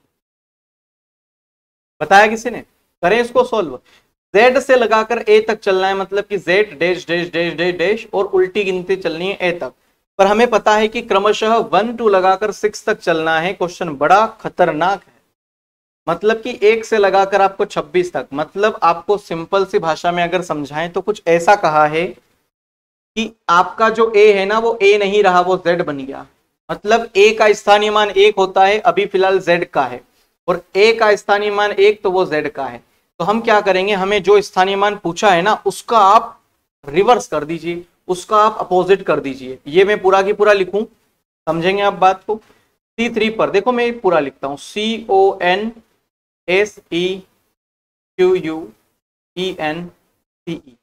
बताया किसी ने? करें इसको सोल्व। Z से लगाकर A तक चलना है, मतलब कि Z dash dash dash dash dash और उल्टी गिनती चलनी है A तक। पर हमें पता है कि क्रमशः वन टू लगाकर सिक्स तक चलना है। क्वेश्चन बड़ा खतरनाक है, मतलब कि एक से लगाकर आपको छब्बीस तक, मतलब आपको सिंपल सी भाषा में अगर समझाएं तो कुछ ऐसा कहा है कि आपका जो A है ना वो A नहीं रहा, वो Z बन गया। मतलब A का स्थानीय मान एक होता है, अभी फिलहाल Z का है, और A का स्थानीय मान एक तो वो Z का है। तो हम क्या करेंगे, हमें जो स्थानीय मान पूछा है ना उसका आप रिवर्स कर दीजिए, उसका आप अपोजिट कर दीजिए। ये मैं पूरा की पूरा लिखूं, समझेंगे आप बात को। सी थ्री पर देखो मैं पूरा लिखता हूं, C O N S E Q U E N C E.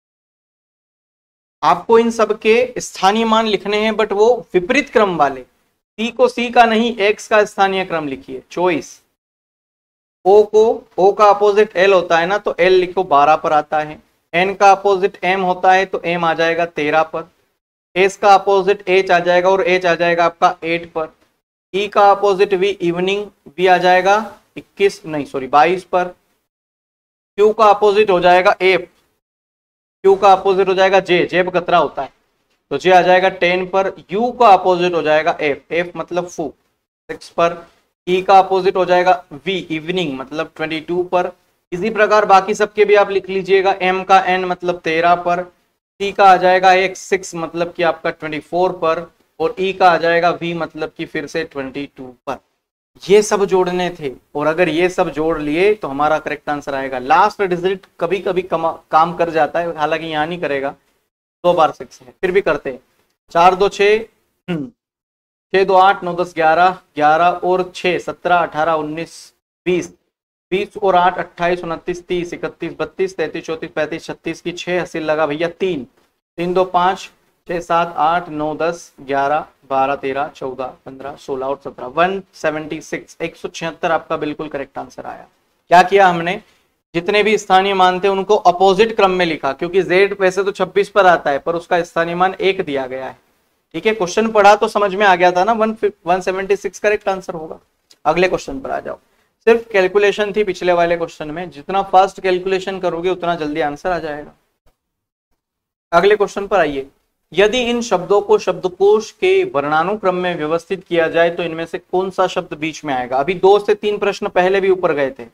आपको इन सब के स्थानीय मान लिखने हैं, बट वो विपरीत क्रम वाले। सी को सी का नहीं, एक्स का स्थानीय क्रम लिखिए, चॉइस। ओ को, ओ का अपोजिट एल होता है ना, तो एल लिखो बारह पर आता है। एन का अपोजिट एम होता है तो एम आ जाएगा तेरह पर। एस का अपोजिट एच आ जाएगा और एच आ जाएगा आपका एट पर। ई का अपोजिट वी, इवनिंग, वी आ जाएगा इक्कीस नहीं सॉरी बाईस पर। क्यू का अपोजिट हो जाएगा एफ, क्यू का अपोजिट हो जाएगा जे, जेब कतरा होता है, तो जे आ जाएगा टेन पर, यू का अपोजिट हो जाएगा एफ, एफ मतलब फू, सिक्स पर, ई का अपोजिट हो जाएगा वी इवनिंग मतलब ट्वेंटी टू पर। इसी प्रकार बाकी सबके भी आप लिख लीजिएगा, एम का एन मतलब तेरह पर, टी का आ जाएगा एक सिक्स मतलब कि आपका ट्वेंटी फोर पर, और ई का आ जाएगा वी मतलब कि फिर से ट्वेंटी टू पर। ये सब जोड़ने थे, और अगर ये सब जोड़ लिए तो हमारा करेक्ट आंसर आएगा। लास्ट डिजिट कभी कभी काम कर जाता है, हालांकि यहाँ नहीं करेगा, दो बार सिक्स है फिर भी करते हैं। चार दो छः, छः दो आठ, नौ दस ग्यारह, ग्यारह और छः सत्रह, अठारह उन्नीस बीस, बीस और आठ अट्ठाईस, उनतीस तीस, इकतीस बत्तीस, तैंतीस चौंतीस पैंतीस छत्तीस की छः, अस्सी लगा भैया तीन, तीन दो पाँच, छः सात आठ नौ दस ग्यारह बारह तेरह चौदह पंद्रह सोलह और सत्रह, वन सेवेंटी सिक्स, एक सौ छिहत्तर आपका बिल्कुल करेक्ट आंसर आया। क्या किया हमने, जितने भी स्थानीय मान थे उनको अपोजिट क्रम में लिखा, क्योंकि z वैसे तो छब्बीस पर आता है पर उसका स्थानीय मान एक दिया गया है। ठीक है, क्वेश्चन पढ़ा तो समझ में आ गया था ना, one seventy six correct answer होगा। अगले क्वेश्चन पर आ जाओ। सिर्फ कैलकुलेशन थी पिछले वाले क्वेश्चन में, जितना फास्ट कैलकुलेशन करोगे उतना जल्दी आंसर आ जाएगा। अगले क्वेश्चन पर आइए। यदि इन शब्दों को शब्दकोश के वर्णानुक्रम में व्यवस्थित किया जाए तो इनमें से कौन सा शब्द बीच में आएगा। अभी दो से तीन प्रश्न पहले भी ऊपर गए थे,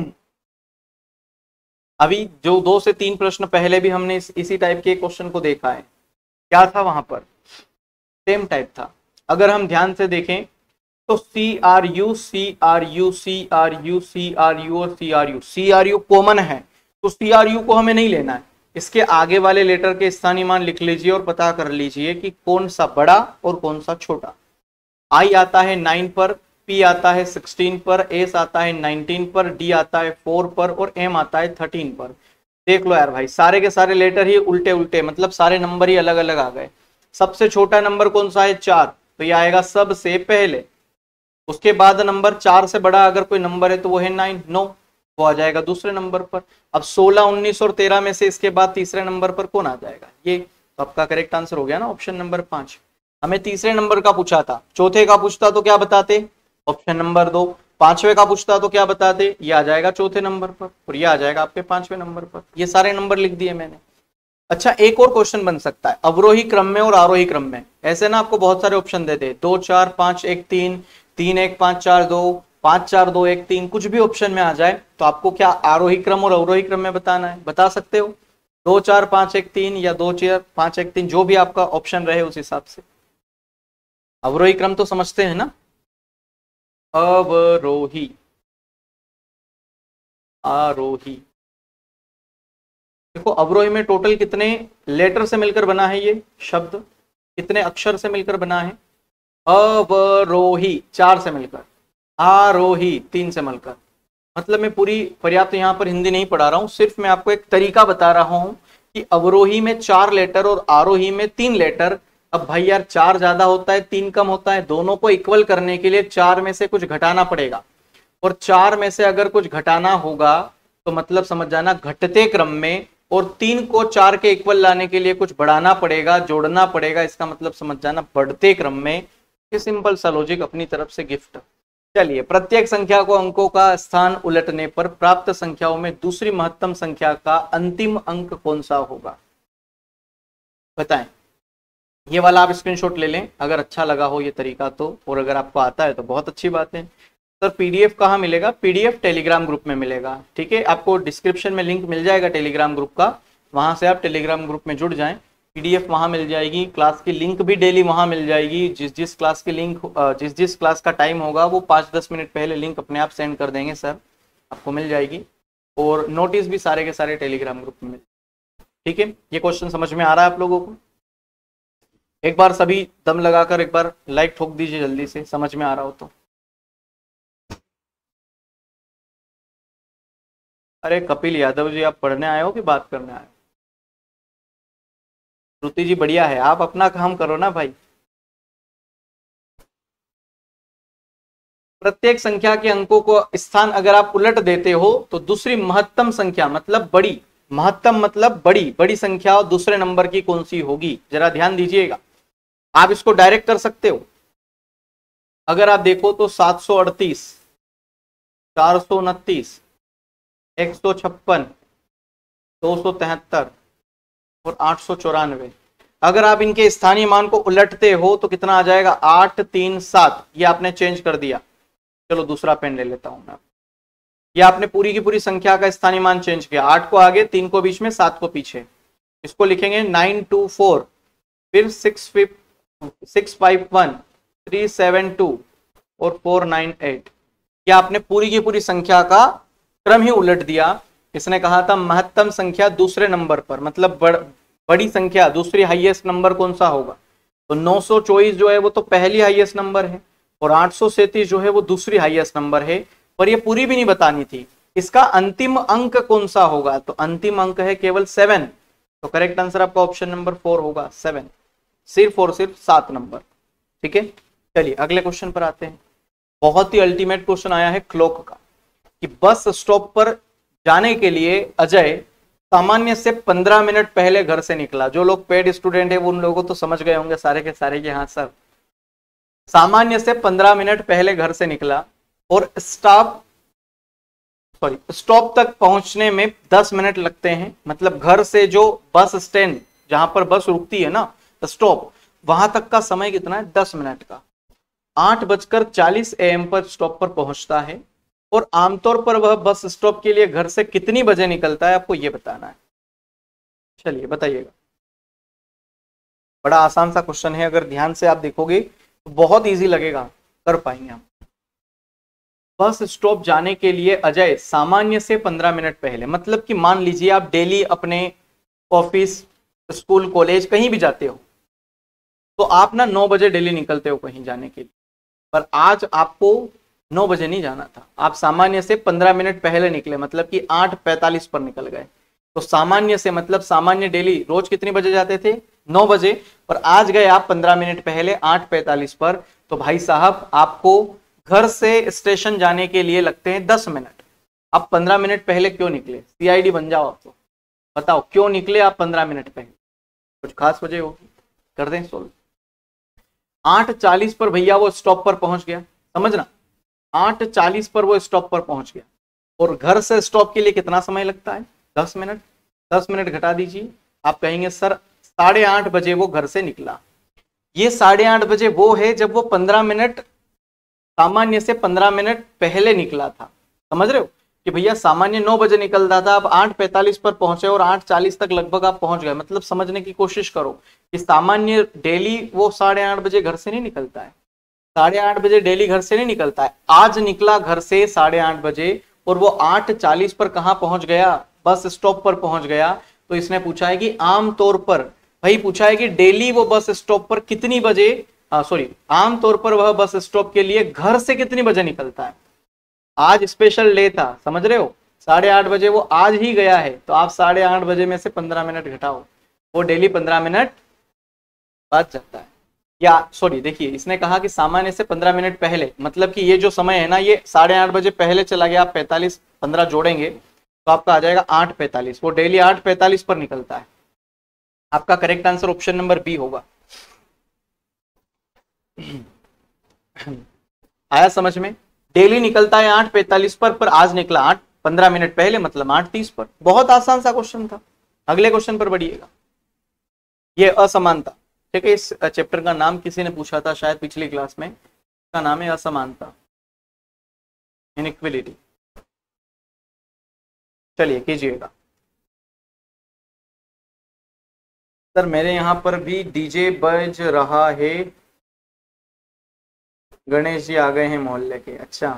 अभी जो दो से तीन प्रश्न पहले भी हमने इस, इसी टाइप के क्वेश्चन को देखा है। क्या था वहां पर, सेम टाइप था। अगर हम ध्यान से देखें तो C R U, C R U, C R U, C R U और C R U, C R U common है, तो सी आर यू को हमें नहीं लेना है। इसके आगे वाले लेटर के स्थानीय मान लिख लीजिए और पता कर लीजिए कि कौन सा बड़ा और कौन सा छोटा। आई आता है नाइन पर, पी आता है सिक्सटीन पर, एस आता है नाइनटीन पर, डी आता है फोर पर और एम आता है थर्टीन पर। देख लो यार भाई, सारे के सारे लेटर ही उल्टे उल्टे, मतलब सारे नंबर ही अलग अलग आ गए। सबसे छोटा नंबर कौन सा है, चार, तो ये आएगा सबसे पहले। उसके बाद नंबर चार से बड़ा अगर कोई नंबर है तो वो है नाइन, नौ, वो आ जाएगा दूसरे नंबर पर। अब सोलह, उन्नीस और तेरह में से इसके बाद तीसरे नंबर पर कौन आ जाएगा, ये। तो आपका करेक्ट आंसर हो गया ना ऑप्शन नंबर पांच। हमें तीसरे नंबर का पूछा था, चौथे का पूछता तो क्या बताते, ऑप्शन नंबर दो, पांचवे का पूछता तो क्या बताते, ये आ जाएगा चौथे नंबर पर और ये आ जाएगा आपके पांचवें नंबर पर। ये सारे नंबर लिख दिए मैंने। अच्छा, एक और क्वेश्चन बन सकता है अवरोही क्रम में और आरोही क्रम में। ऐसे ना आपको बहुत सारे ऑप्शन देते हैं, दो चार पांच एक तीन, तीन एक पांच चार दो, पांच चार दो एक तीन, कुछ भी ऑप्शन में आ जाए तो आपको क्या आरोही क्रम और अवरोही क्रम में बताना है, बता सकते हो। दो चार पांच एक तीन या दो चार पांच एक तीन, जो भी आपका ऑप्शन रहे उस हिसाब से। अवरोही क्रम तो समझते हैं ना, अवरोही, आरोही। देखो अवरोही में टोटल कितने लेटर से मिलकर बना है ये शब्द, कितने अक्षर से मिलकर बना है। अवरोही चार से मिलकर, आरोही तीन से मिलकर। मतलब मैं पूरी पर्याप्त यहाँ पर हिंदी नहीं पढ़ा रहा हूँ, सिर्फ मैं आपको एक तरीका बता रहा हूँ कि अवरोही में चार लेटर और आरोही में तीन लेटर। अब भाई यार, चार ज्यादा होता है तीन कम होता है, दोनों को इक्वल करने के लिए चार में से कुछ घटाना पड़ेगा, और चार में से अगर कुछ घटाना होगा तो मतलब समझ जाना घटते क्रम में, और तीन को चार के इक्वल लाने के लिए कुछ बढ़ाना पड़ेगा, जोड़ना पड़ेगा, इसका मतलब समझ जाना बढ़ते क्रम में। ये सिंपल सा लॉजिक अपनी तरफ से गिफ्ट। चलिए, प्रत्येक संख्या को अंकों का स्थान उलटने पर प्राप्त संख्याओं में दूसरी महत्तम संख्या का अंतिम अंक कौन सा होगा, बताएं। ये वाला आप स्क्रीनशॉट ले लें अगर अच्छा लगा हो ये तरीका तो, और अगर आपको आता है तो बहुत अच्छी बात है। सर पीडीएफ कहाँ मिलेगा, पीडीएफ टेलीग्राम ग्रुप में मिलेगा। ठीक है, आपको डिस्क्रिप्शन में लिंक मिल जाएगा टेलीग्राम ग्रुप का, वहां से आप टेलीग्राम ग्रुप में जुड़ जाएं, पीडीएफ वहां मिल जाएगी, क्लास की लिंक भी डेली वहां मिल जाएगी। जिस जिस क्लास की लिंक, जिस जिस क्लास का टाइम होगा वो पाँच दस मिनट पहले लिंक अपने आप सेंड कर देंगे सर, आपको मिल जाएगी। और नोटिस भी सारे के सारे टेलीग्राम ग्रुप में। ठीक है, ये क्वेश्चन समझ में आ रहा है आप लोगों को। एक बार सभी दम लगाकर एक बार लाइक ठोक दीजिए जल्दी से, समझ में आ रहा हो तो। अरे कपिल यादव जी, आप पढ़ने आए हो कि बात करने आए हो। श्रुति जी बढ़िया है, आप अपना काम करो ना भाई। प्रत्येक संख्या के अंकों को स्थान अगर आप उलट देते हो तो दूसरी महत्तम संख्या मतलब बड़ी, महत्तम मतलब बड़ी बड़ी संख्या दूसरे नंबर की कौन सी होगी, जरा ध्यान दीजिएगा। आप इसको डायरेक्ट कर सकते हो। अगर आप देखो तो सात सौ अड़तीस, चार सौ उनतीस, एक सौ छप्पन, दो सौ तिहत्तर और आठ सौ चौरानवे, अगर आप इनके स्थानीय मान को उलटते हो तो कितना आ जाएगा, आठ तीन सात। ये आपने चेंज कर दिया, चलो दूसरा पेन ले लेता हूं मैं। ये आपने पूरी की पूरी संख्या का स्थानीय मान चेंज किया, आठ को आगे, तीन को बीच में, सात को पीछे। इसको लिखेंगे नाइन टू फोर, फिर six six five one, three seven two और फोर नाइन एट। ये आपने पूरी की पूरी संख्या का क्रम ही उलट दिया। इसने कहा था महत्तम संख्या दूसरे नंबर पर, मतलब बड़, बड़ी संख्या दूसरी हाईएस्ट नंबर कौन सा होगा, तो नौ सौ चौबीस जो है वो तो पहली हाईएस्ट नंबर है और आठ सौ सैंतीस जो है वो दूसरी हाईएस्ट नंबर है। पर ये पूरी भी नहीं बतानी थी, इसका अंतिम अंक कौन सा होगा, तो अंतिम अंक है केवल सेवन। तो करेक्ट आंसर आपका ऑप्शन नंबर फोर होगा, सेवन, सिर्फ और सिर्फ सात नंबर। ठीक है, चलिए अगले क्वेश्चन पर आते हैं। बहुत ही अल्टीमेट क्वेश्चन आया है क्लॉक का, कि बस स्टॉप पर जाने के लिए अजय सामान्य से पंद्रह मिनट पहले घर से निकला। जो लोग पेड स्टूडेंट है वो उन लोगों को तो समझ गए होंगे सारे के सारे कि हाँ सर, सामान्य से पंद्रह मिनट पहले घर से निकला और स्टॉप सॉरी स्टॉप तक पहुंचने में दस मिनट लगते हैं। मतलब घर से जो बस स्टैंड जहां पर बस रुकती है ना, स्टॉप, वहां तक का समय कितना है, दस मिनट का। आठ बजकर चालीस एएम पर स्टॉप पर पहुंचता है और आमतौर पर वह बस स्टॉप के लिए घर से कितनी बजे निकलता है, आपको यह बताना है। चलिए बताइएगा। बड़ा आसान सा क्वेश्चन है, अगर ध्यान से आप देखोगे तो बहुत इजी लगेगा, कर पाएंगे हम। बस स्टॉप जाने के लिए अजय सामान्य से पंद्रह मिनट पहले, मतलब कि मान लीजिए आप डेली अपने ऑफिस, स्कूल, कॉलेज कहीं भी जाते हो तो आप ना नौ बजे डेली निकलते हो कहीं जाने के लिए, पर आज आपको नौ बजे नहीं जाना था, आप सामान्य से पंद्रह मिनट पहले निकले, मतलब कि आठ पैंतालीस पर निकल गए। तो सामान्य से मतलब सामान्य डेली रोज कितने बजे जाते थे, नौ बजे, पर आज गए आप पंद्रह मिनट पहले आठ पैंतालीस पर। तो भाई साहब आपको घर से स्टेशन जाने के लिए लगते हैं दस मिनट। आप पंद्रह मिनट पहले क्यों निकले, सीआईडी बन जाओ आप तो, बताओ क्यों निकले आप पंद्रह मिनट पहले, कुछ खास वजह होगी, कर दें सोल्व। आठ चालीस पर भैया वो स्टॉप पर पहुंच गया, समझना, आठ चालीस पर वो स्टॉप पर पहुंच गया और घर से स्टॉप के लिए कितना समय लगता है, दस मिनट। दस मिनट घटा दीजिए, आप कहेंगे सर साढ़े आठ बजे वो घर से निकला। ये साढ़े आठ बजे वो है जब वो पंद्रह मिनट सामान्य से पंद्रह मिनट पहले निकला था। समझ रहे हो कि भैया सामान्य नौ बजे निकलता था, अब आठ पैंतालीस पर पहुंचे और आठ चालीस तक लगभग आप पहुंच गए। मतलब समझने की कोशिश करो कि सामान्य डेली वो साढ़े आठ बजे घर से नहीं निकलता है, साढ़े आठ बजे डेली घर से नहीं निकलता है। आज निकला घर से साढ़े आठ बजे और वो आठ चालीस पर कहां पहुंच गया, बस स्टॉप पर पहुंच गया। तो इसने पूछा है कि आमतौर पर, भाई पूछा है कि डेली वो बस स्टॉप पर कितनी बजे, सॉरी आमतौर पर वह बस स्टॉप के लिए घर से कितनी बजे निकलता है। आज स्पेशल डे था, समझ रहे हो, साढ़े आठ बजे वो आज ही गया है, तो आप साढ़े आठ बजे में से पंद्रह मिनट घटाओ, वो डेली पंद्रह मिनट बच जाता है। या सॉरी देखिए, इसने कहा कि सामान्य से पंद्रह मिनट पहले, मतलब कि ये जो समय है ना ये साढ़े आठ बजे पहले चला गया, आप पैंतालीस पंद्रह जोड़ेंगे तो आपका आ जाएगा आठ पैंतालीस। वो डेली आठ पैंतालीस पर निकलता है। आपका correct answer option number B होगा। आया समझ में, डेली निकलता है आठ पैंतालीस पर, पर आज निकला आठ पंद्रह मिनट पहले, मतलब आठ तीस पर। बहुत आसान सा क्वेश्चन था। अगले क्वेश्चन पर बढ़िएगा। ये असमानता, ठीक है, इस चैप्टर का नाम किसी ने पूछा था शायद पिछली क्लास में, इसका नाम है असमानता, इनइक्वालिटी। चलिए कीजिएगा। सर मेरे यहां पर भी डीजे बज रहा है, गणेश जी आ गए हैं मोहल्ले के। अच्छा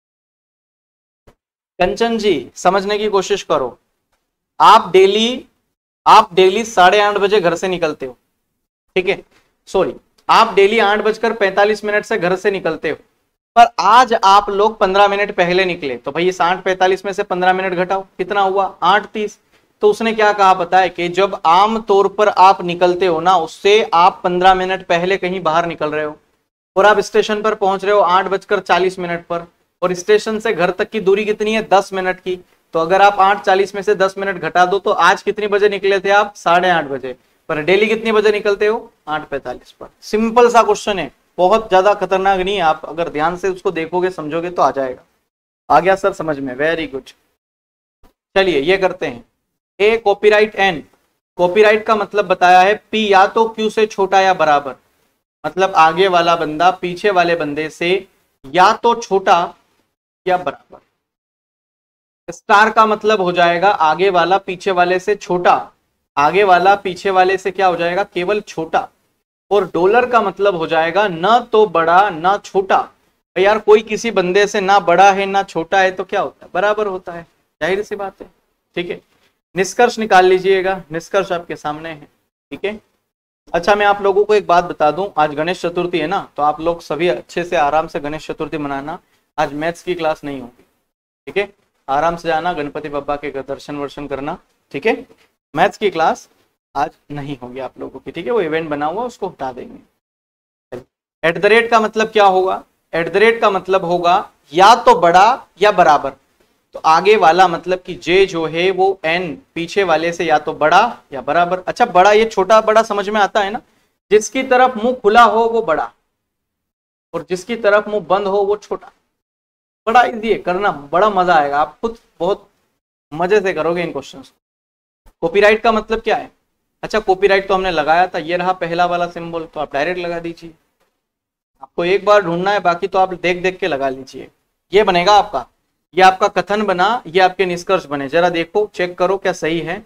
कंचन जी, समझने की कोशिश करो। आप डेली आप डेली साढ़े आठ बजे घर से निकलते हो, ठीक है, सॉरी आप डेली आठ बजकर पैंतालीस मिनट से घर से निकलते हो, पर आज आप लोग पंद्रह मिनट पहले निकले। तो भाई इस आठ पैंतालीस में से पंद्रह मिनट घटाओ, कितना हुआ, आठ तीस। तो उसने क्या कहा पता है कि जब आम तौर पर आप निकलते हो ना, उससे आप पंद्रह मिनट पहले कहीं बाहर निकल रहे हो और आप स्टेशन पर पहुंच रहे हो आठ बजकर चालीस मिनट पर, और स्टेशन से घर तक की दूरी कितनी है, दस मिनट की। तो अगर आप आठ चालीस में से दस मिनट घटा दो तो आज कितनी बजे निकले थे आप, साढ़े आठ बजे, पर डेली कितनी बजे निकलते हो, आठ पैंतालीस पर। सिंपल सा क्वेश्चन है, बहुत ज्यादा खतरनाक नहीं है, आप अगर ध्यान से उसको देखोगे समझोगे तो आ जाएगा। आ गया सर समझ में, वेरी गुड। चलिए ये करते हैं। ए कॉपीराइट एन कॉपीराइट का मतलब बताया है पी या तो क्यू से छोटा या बराबर, मतलब आगे वाला बंदा पीछे वाले बंदे से या तो छोटा या बराबर। स्टार का मतलब हो जाएगा आगे वाला पीछे वाले से छोटा, आगे वाला पीछे वाले से क्या हो जाएगा, केवल छोटा। और डॉलर का मतलब हो जाएगा ना तो बड़ा ना छोटा। यार कोई किसी बंदे से ना बड़ा है ना छोटा है तो क्या होता है, बराबर होता है, जाहिर सी बात है। ठीक है, निष्कर्ष निकाल लीजिएगा, निष्कर्ष आपके सामने है। ठीक है, अच्छा मैं आप लोगों को एक बात बता दूं, आज गणेश चतुर्थी है ना, तो आप लोग सभी अच्छे से आराम से गणेश चतुर्थी मनाना। आज मैथ्स की क्लास नहीं होगी, ठीक है, आराम से जाना, गणपति बप्पा के दर्शन वर्शन करना। ठीक है, मैथ्स की क्लास आज नहीं होगी आप लोगों की। ठीक है, वो इवेंट बना हुआ उसको हटा देंगे। एट द रेट का मतलब क्या होगा, एट द रेट का मतलब होगा या तो बड़ा या बराबर। तो आगे वाला मतलब कि जे जो है वो एन पीछे वाले से या तो बड़ा या बराबर। अच्छा बड़ा, ये छोटा बड़ा समझ में आता है ना, जिसकी तरफ मुंह खुला हो वो बड़ा और जिसकी तरफ मुंह बंद हो वो छोटा। बड़ा इजी है करना, बड़ा मजा आएगा, आप खुद बहुत मजे से करोगे इन क्वेश्चंस। कॉपीराइट का मतलब क्या है, अच्छा कॉपीराइट तो हमने लगाया था, ये रहा पहला वाला सिंबल, तो आप डायरेक्ट लगा दीजिए। आपको एक बार ढूंढना है, बाकी तो आप देख देख के लगा लीजिए। ये बनेगा आपका, ये आपका कथन बना, ये आपके निष्कर्ष बने। जरा देखो चेक करो क्या सही है।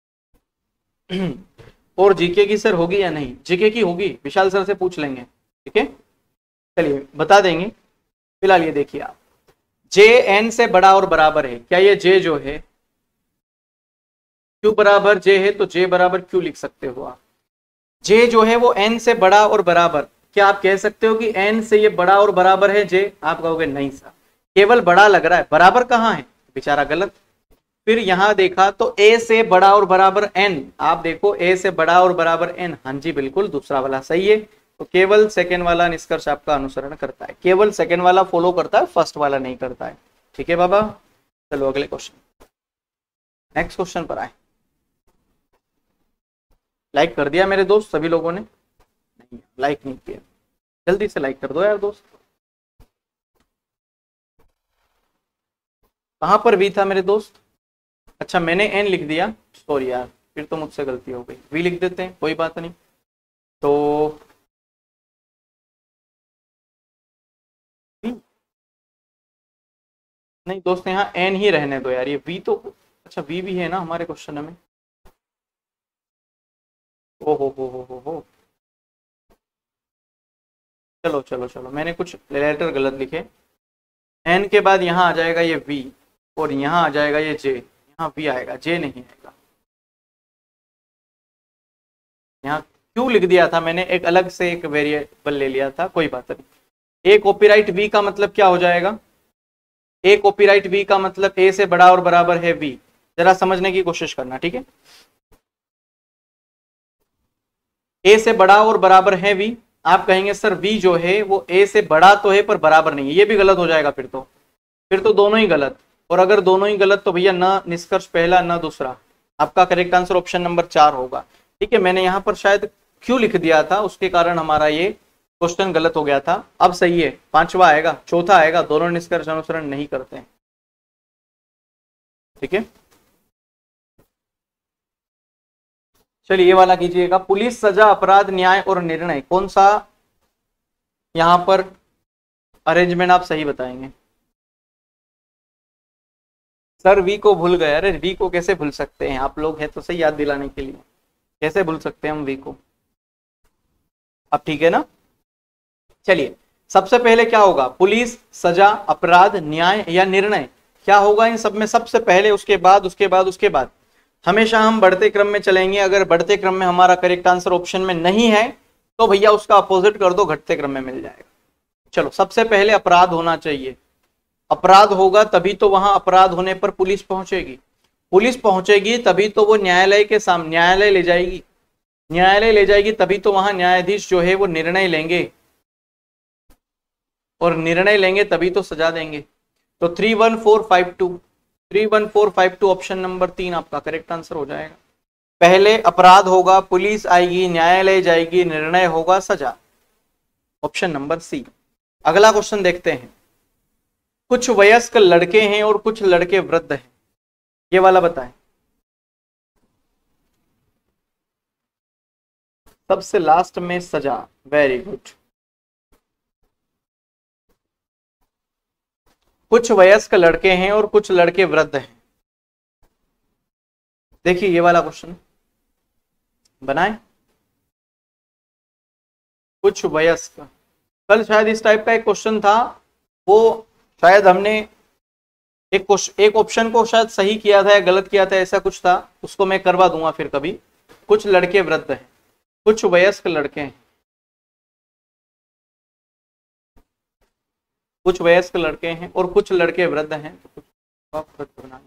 और जीके की सर होगी या नहीं, जीके की होगी, विशाल सर से पूछ लेंगे। ठीक है, चलिए बता देंगे। फिलहाल ये देखिए आप, जे एन से बड़ा और बराबर है, क्या ये जे जो है क्यू बराबर जे है, तो जे बराबर क्यू लिख सकते हो आप। जे जो है वो एन से बड़ा और बराबर, क्या आप कह सकते हो कि एन से ये बड़ा और बराबर है जे, आप कहोगे नहीं सर केवल बड़ा लग रहा है, बराबर कहाँ है, बेचारा गलत। फिर यहां देखा तो ए से बड़ा और बराबर एन, आप देखो ए से बड़ा और बराबर एन, हाँ जी बिल्कुल दूसरा वाला सही है। तो केवल सेकेंड वाला निष्कर्ष आपका अनुसरण करता है, केवल सेकेंड वाला फॉलो करता है, फर्स्ट वाला नहीं करता है। ठीक है बाबा, चलो अगले क्वेश्चन, नेक्स्ट क्वेश्चन पर आए। लाइक कर दिया मेरे दोस्त सभी लोगों ने, नहीं लाइक नहीं किया, जल्दी से लाइक कर दो यार दोस्त। कहां पर वी था मेरे दोस्त, अच्छा मैंने एन लिख दिया, सॉरी यार फिर तो मुझसे गलती हो गई, वी लिख देते हैं कोई बात नहीं। तो नहीं दोस्त यहाँ एन ही रहने दो यार, ये वी तो, अच्छा वी भी है ना हमारे क्वेश्चन में, ओ हो हो हो हो हो चलो चलो चलो मैंने कुछ लेटर गलत लिखे। एन के बाद यहाँ आ जाएगा ये वी और यहाँ आ जाएगा ये जे, यहाँ वी आएगा जे नहीं आएगा। यहाँ क्यू लिख दिया था मैंने, एक अलग से एक वेरिएबल ले लिया था, कोई बात नहीं। ए कॉपीराइट वी का मतलब क्या हो जाएगा, ए कॉपीराइट वी का मतलब ए से बड़ा और बराबर है वी, जरा समझने की कोशिश करना। ठीक है, ए से बड़ा और बराबर है वी, आप कहेंगे सर वी जो है वो ए से बड़ा तो है पर बराबर नहीं है, ये भी गलत हो जाएगा फिर तो, फिर तो दोनों ही गलत। और अगर दोनों ही गलत तो भैया ना निष्कर्ष पहला ना दूसरा, आपका करेक्ट आंसर ऑप्शन नंबर चार होगा। ठीक है, मैंने यहाँ पर शायद क्यू लिख दिया था, उसके कारण हमारा ये क्वेश्चन गलत हो गया था। अब सही है, पांचवा आएगा, चौथा आएगा, दोनों निष्कर्ष अनुसरण नहीं करते हैं। ठीक है, चलिए ये वाला कीजिएगा, पुलिस सजा अपराध न्याय और निर्णय, कौन सा यहां पर अरेंजमेंट आप सही बताएंगे। सर वी को भूल गए, अरे वी को कैसे भूल सकते हैं, आप लोग हैं तो सही याद दिलाने के लिए, कैसे भूल सकते हैं हम वी को। अब ठीक है ना, चलिए सबसे पहले क्या होगा, पुलिस सजा अपराध न्याय या निर्णय, क्या होगा इन सब में सबसे पहले, उसके बाद उसके बाद उसके बाद। हमेशा हम बढ़ते क्रम में चलेंगे, अगर बढ़ते क्रम में हमारा करेक्ट आंसर ऑप्शन में नहीं है तो भैया उसका अपोजिट कर दो, घटते क्रम में मिल जाएगा। चलो सबसे पहले अपराध होना चाहिए, अपराध होगा तभी तो वहां अपराध होने पर पुलिस पहुंचेगी, पुलिस पहुंचेगी तभी तो वो न्यायालय के सामने, न्यायालय ले जाएगी, न्यायालय ले जाएगी तभी तो वहां न्यायाधीश जो है वो निर्णय लेंगे, और निर्णय लेंगे तभी तो सजा देंगे। तो three one four five two three one four five two option number तीन आपका करेक्ट आंसर हो जाएगा। पहले अपराध होगा, पुलिस आएगी, न्यायालय जाएगी, निर्णय होगा, सजा, ऑप्शन नंबर सी। अगला क्वेश्चन देखते हैं, कुछ वयस्क लड़के हैं और कुछ लड़के वृद्ध हैं, ये वाला बताएं। सबसे लास्ट में सजा, वेरी गुड। कुछ वयस्क लड़के हैं और कुछ लड़के वृद्ध हैं। देखिए ये वाला क्वेश्चन बनाए, कुछ वयस्क, कल शायद इस टाइप का एक क्वेश्चन था, वो शायद हमने एक क्वेश्चन एक ऑप्शन को शायद सही किया था या गलत किया था, ऐसा कुछ था, उसको मैं करवा दूंगा फिर कभी। कुछ लड़के वृद्ध हैं, कुछ वयस्क लड़के हैं, कुछ वयस्क लड़के हैं और कुछ लड़के वृद्ध हैं, तो कुछ वृद्ध बना।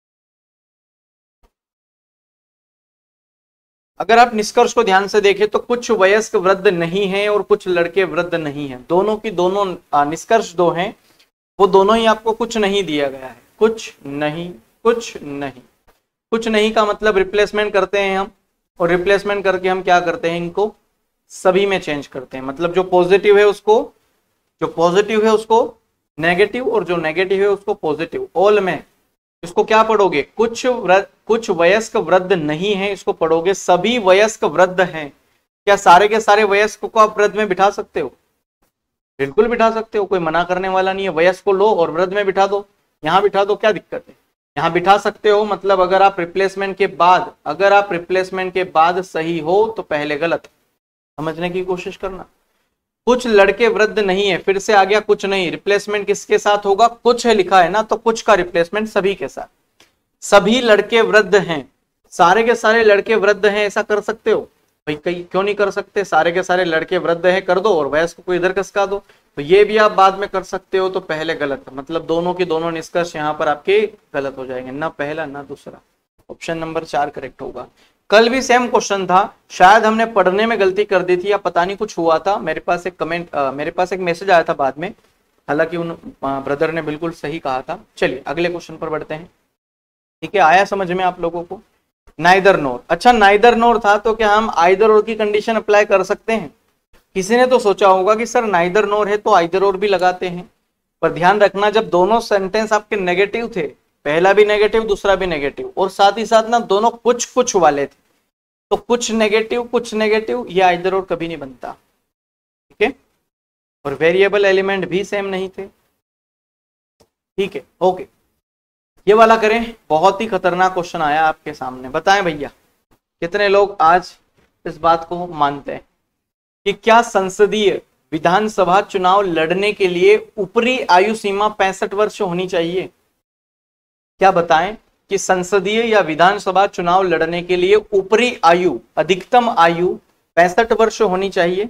अगर आप निष्कर्ष को ध्यान से देखें तो कुछ वयस्क वृद्ध नहीं है और कुछ लड़के वृद्ध नहीं है, दोनों की दोनों निष्कर्ष दो हैं, वो दोनों ही आपको कुछ नहीं दिया गया है, कुछ नहीं, कुछ नहीं। कुछ नहीं का मतलब रिप्लेसमेंट करते हैं हम, और रिप्लेसमेंट करके हम क्या करते हैं, इनको सभी में चेंज करते हैं। मतलब जो पॉजिटिव है उसको जो पॉजिटिव है उसको नेगेटिव, और जो नेगेटिव है उसको पॉजिटिव। ऑल में इसको क्या पढ़ोगे, कुछ वृद्ध, कुछ वयस्क वृद्ध नहीं है, इसको पढ़ोगे सभी वयस्क वृद्ध हैं। क्या सारे के सारे वयस्क को आप वृद्ध में बिठा सकते हो? बिल्कुल बिठा सकते हो, कोई मना करने वाला नहीं है। वयस्क को लो और वृद्ध में बिठा दो, यहाँ बिठा दो, क्या दिक्कत है? यहाँ बिठा सकते हो। मतलब अगर आप रिप्लेसमेंट के बाद अगर आप रिप्लेसमेंट के बाद सही हो तो पहले गलत, समझने की कोशिश करना। कुछ लड़के वृद्ध नहीं है, फिर से आ गया कुछ नहीं, रिप्लेसमेंट किसके साथ होगा, कुछ है लिखा है ना, तो कुछ का रिप्लेसमेंट सभी के साथ। सभी लड़के वृद्ध हैं, सारे के सारे लड़के वृद्ध हैं, ऐसा कर सकते हो भाई? कहीं क्यों नहीं कर सकते? सारे के सारे लड़के वृद्ध हैं कर दो और वयस्क को इधर खसका दो, तो ये भी आप बाद में कर सकते हो, तो पहले गलत। मतलब दोनों की दोनों निष्कर्ष यहाँ पर आपके गलत हो जाएंगे, ना पहला ना दूसरा। ऑप्शन नंबर चार करेक्ट होगा। कल भी सेम क्वेश्चन था, शायद हमने पढ़ने में गलती कर दी थी या पता नहीं कुछ हुआ था। मेरे पास एक कमेंट आ, मेरे पास एक मैसेज आया था बाद में, हालांकि उन ब्रदर ने बिल्कुल सही कहा था। चलिए अगले क्वेश्चन पर बढ़ते हैं। ठीक है, आया समझ में आप लोगों को? नाइदर नोर, अच्छा नाइदर नोर था, तो क्या हम आइदर और की कंडीशन अप्लाई कर सकते हैं? किसी ने तो सोचा होगा कि सर नाइदर नोर है तो आइदर और भी लगाते हैं, पर ध्यान रखना जब दोनों सेंटेंस आपके नेगेटिव थे, पहला भी नेगेटिव दूसरा भी नेगेटिव, और साथ ही साथ ना दोनों कुछ कुछ वाले थे, तो कुछ नेगेटिव कुछ नेगेटिव, ये आइदर और कभी नहीं बनता। ठीक है, और वेरिएबल एलिमेंट भी सेम नहीं थे। ठीक है, ओके, ये वाला करें। बहुत ही खतरनाक क्वेश्चन आया आपके सामने, बताएं भैया कितने लोग आज इस बात को मानते हैं कि क्या संसदीय विधानसभा चुनाव लड़ने के लिए ऊपरी आयु सीमा पैंसठ वर्ष होनी चाहिए? क्या बताएं कि संसदीय या विधानसभा चुनाव लड़ने के लिए ऊपरी आयु, अधिकतम आयु पैंसठ वर्ष होनी चाहिए?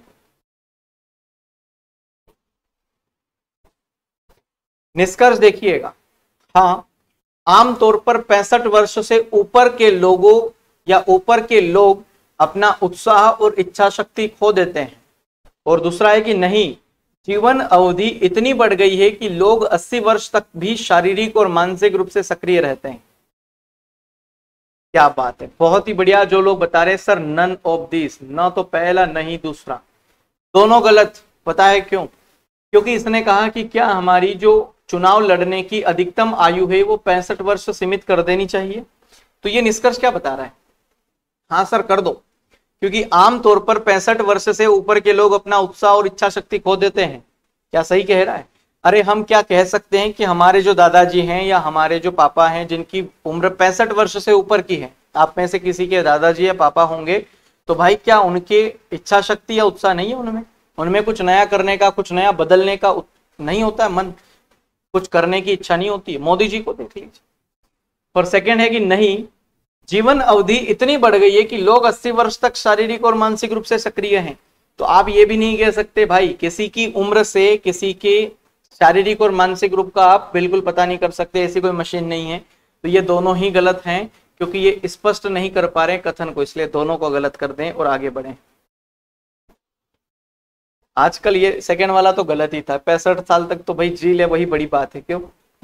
निष्कर्ष देखिएगा, हाँ, आमतौर पर पैंसठ वर्ष से ऊपर के लोगों या ऊपर के लोग अपना उत्साह और इच्छा शक्ति खो देते हैं। और दूसरा है कि नहीं, जीवन अवधि इतनी बढ़ गई है कि लोग अस्सी वर्ष तक भी शारीरिक और मानसिक रूप से सक्रिय रहते हैं। क्या बात है, बहुत ही बढ़िया। जो लोग बता रहे हैं सर नन ऑफ दिस, ना तो पहला नहीं दूसरा, दोनों गलत। पता है क्यों? क्योंकि इसने कहा कि क्या हमारी जो चुनाव लड़ने की अधिकतम आयु है वो पैंसठ वर्ष सीमित कर देनी चाहिए। तो ये निष्कर्ष क्या बता रहा है? हाँ सर कर दो, क्योंकि आमतौर पर पैंसठ वर्ष से ऊपर के लोग अपना उत्साह और इच्छा शक्ति खो देते हैं। क्या सही कह रहा है? अरे हम क्या कह सकते हैं कि हमारे जो दादाजी हैं या हमारे जो पापा हैं जिनकी उम्र पैंसठ वर्ष से ऊपर की है, आप में से किसी के दादाजी या पापा होंगे, तो भाई क्या उनके इच्छा शक्ति या उत्साह नहीं है उनमें? उनमें कुछ नया करने का, कुछ नया बदलने का नहीं होता है मन, कुछ करने की इच्छा नहीं होती है। मोदी जी को देख लीजिए। और सेकंड है कि नहीं, जीवन अवधि इतनी बढ़ गई है कि लोग अस्सी वर्ष तक शारीरिक और मानसिक रूप से सक्रिय हैं। तो आप ये भी नहीं कह सकते भाई किसी की उम्र से किसी के शारीरिक और मानसिक रूप का आप बिल्कुल पता नहीं कर सकते, ऐसी कोई मशीन नहीं है। तो ये दोनों ही गलत हैं, क्योंकि ये स्पष्ट नहीं कर पा रहे कथन को, इसलिए दोनों को गलत कर दें और आगे बढ़ें। आजकल ये सेकंड वाला तो गलत ही था, पैंसठ साल तक तो भाई जी ले, वही बड़ी बात है। क्यों?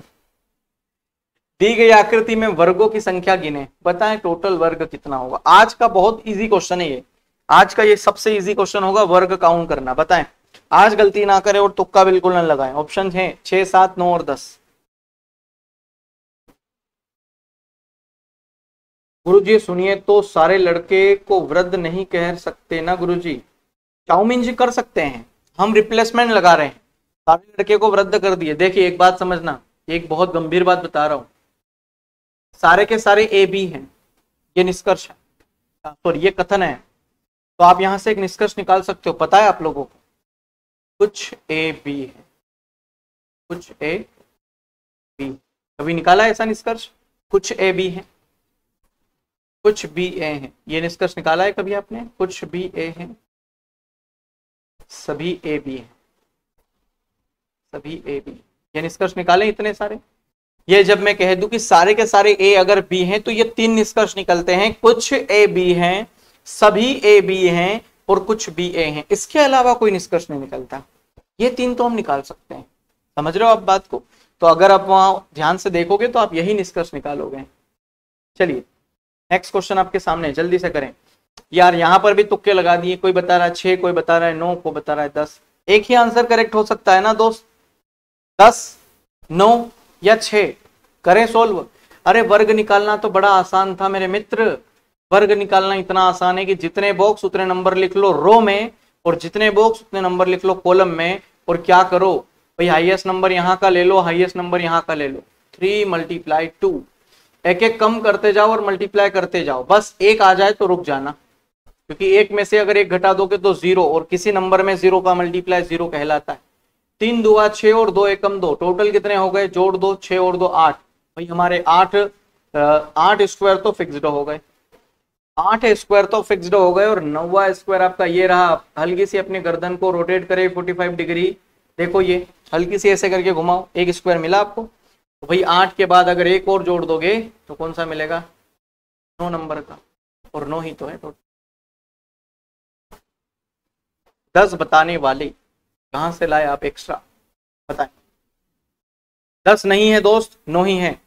दी गई आकृति में वर्गों की संख्या गिने, बताएं टोटल वर्ग कितना होगा। आज का बहुत इजी क्वेश्चन है ये, आज का ये सबसे इजी क्वेश्चन होगा, वर्ग काउंट करना। बताएं, आज गलती ना करें और तुक्का बिल्कुल ना लगाएं। ऑप्शन है छह, सात, नौ और दस। गुरुजी सुनिए, तो सारे लड़के को वृद्ध नहीं कह सकते ना गुरुजी? चाउमीन जी कर सकते हैं, हम रिप्लेसमेंट लगा रहे हैं, सारे लड़के को वृद्ध कर दिए। देखिए एक बात समझना, एक बहुत गंभीर बात बता रहा हूं, सारे के सारे ए बी हैं, ये निष्कर्ष है, सॉरी ये कथन है। तो आप यहां से एक निष्कर्ष निकाल सकते हो, पता है आप लोगों को, कुछ ए बी है, कुछ ए बी। कभी निकाला है ऐसा निष्कर्ष? कुछ ए बी है, कुछ बी ए हैं, ये निष्कर्ष निकाला है कभी आपने? कुछ बी ए हैं, सभी ए बी हैं, सभी ए बी, ये निष्कर्ष निकाले इतने सारे। ये जब मैं कह दूं कि सारे के सारे ए अगर बी हैं तो ये तीन निष्कर्ष निकलते हैं, कुछ ए बी हैं, सभी ए बी हैं और कुछ बी ए हैं। इसके अलावा कोई निष्कर्ष नहीं निकलता। ये तीन तो हम निकाल सकते हैं, समझ रहे हो आप बात को? तो अगर आप वहां ध्यान से देखोगे तो आप यही निष्कर्ष निकालोगे। चलिए नेक्स्ट क्वेश्चन आपके सामने, जल्दी से करें यार। यहां पर भी तुक्के लगा दिए, कोई बता रहा है छह, कोई बता रहा है नौ, कोई बता रहा है दस। एक ही आंसर करेक्ट हो सकता है ना दोस्त, दस, नौ या छह। करें सोल्व। अरे वर्ग निकालना तो बड़ा आसान था मेरे मित्र, वर्ग निकालना इतना आसान है कि जितने बॉक्स उतने नंबर लिख लो रो में, और जितने बॉक्स उतने नंबर लिख लो कॉलम में। और क्या करो भाई, हाईएस्ट नंबर यहाँ का ले लो, हाईएस्ट नंबर यहाँ का ले लो, थ्री मल्टीप्लाई टू, एक एक कम करते जाओ और मल्टीप्लाई करते जाओ। बस एक आ जाए तो रुक जाना, क्योंकि एक में से अगर एक घटा दोगे तो जीरो, और किसी नंबर में जीरो का मल्टीप्लाई जीरो कहलाता है। तीन दुआ छह और दो एकम दो, टोटल कितने हो गए? जोड़ दो, छह और दो आठ। भाई हमारे आठ आठ स्क्वायर तो फिक्स्ड हो गए, आठ स्क्वायर तो फिक्स्ड हो गए। और नौवा स्क्वायर आपका ये रहा। हल्की सी अपने गर्दन को रोटेट करे पैंतालीस डिग्री, देखो ये हल्की सी ऐसे करके घुमाओ, एक स्क्वायर मिला आपको। तो भाई आठ के बाद अगर एक और जोड़ दोगे तो कौन सा मिलेगा? नौ नंबर का, और नौ ही तो है टोटल। दस बताने वाले कहां से लाए आप एक्स्ट्रा, बताएं। दस नहीं है दोस्त, नौ ही है।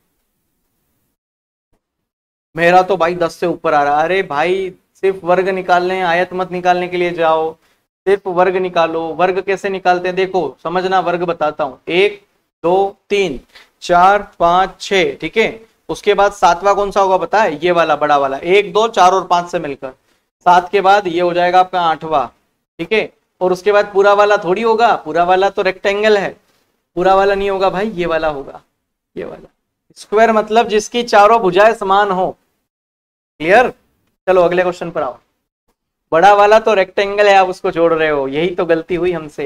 मेरा तो भाई दस से ऊपर आ रहा। अरे भाई सिर्फ वर्ग निकालने, आयत मत निकालने के लिए जाओ, सिर्फ वर्ग निकालो। वर्ग कैसे निकालते हैं देखो, समझना, वर्ग बताता हूं। एक, दो, तीन, चार, पांच, छह, ठीक है। उसके बाद सातवां कौन सा होगा पता है? ये वाला बड़ा वाला, एक, दो, चार और पांच से मिलकर सात के बाद ये हो जाएगा आपका आठवां, ठीक है। और उसके बाद पूरा वाला थोड़ी होगा, पूरा वाला तो रेक्टेंगल है, पूरा वाला नहीं होगा भाई, ये वाला होगा, ये वाला। स्क्वायर मतलब जिसकी चारों भुजाएं समान हो। क्लियर? चलो अगले क्वेश्चन पर आओ। बड़ा वाला तो रेक्टेंगल है, आप उसको जोड़ रहे हो, यही तो गलती हुई हमसे।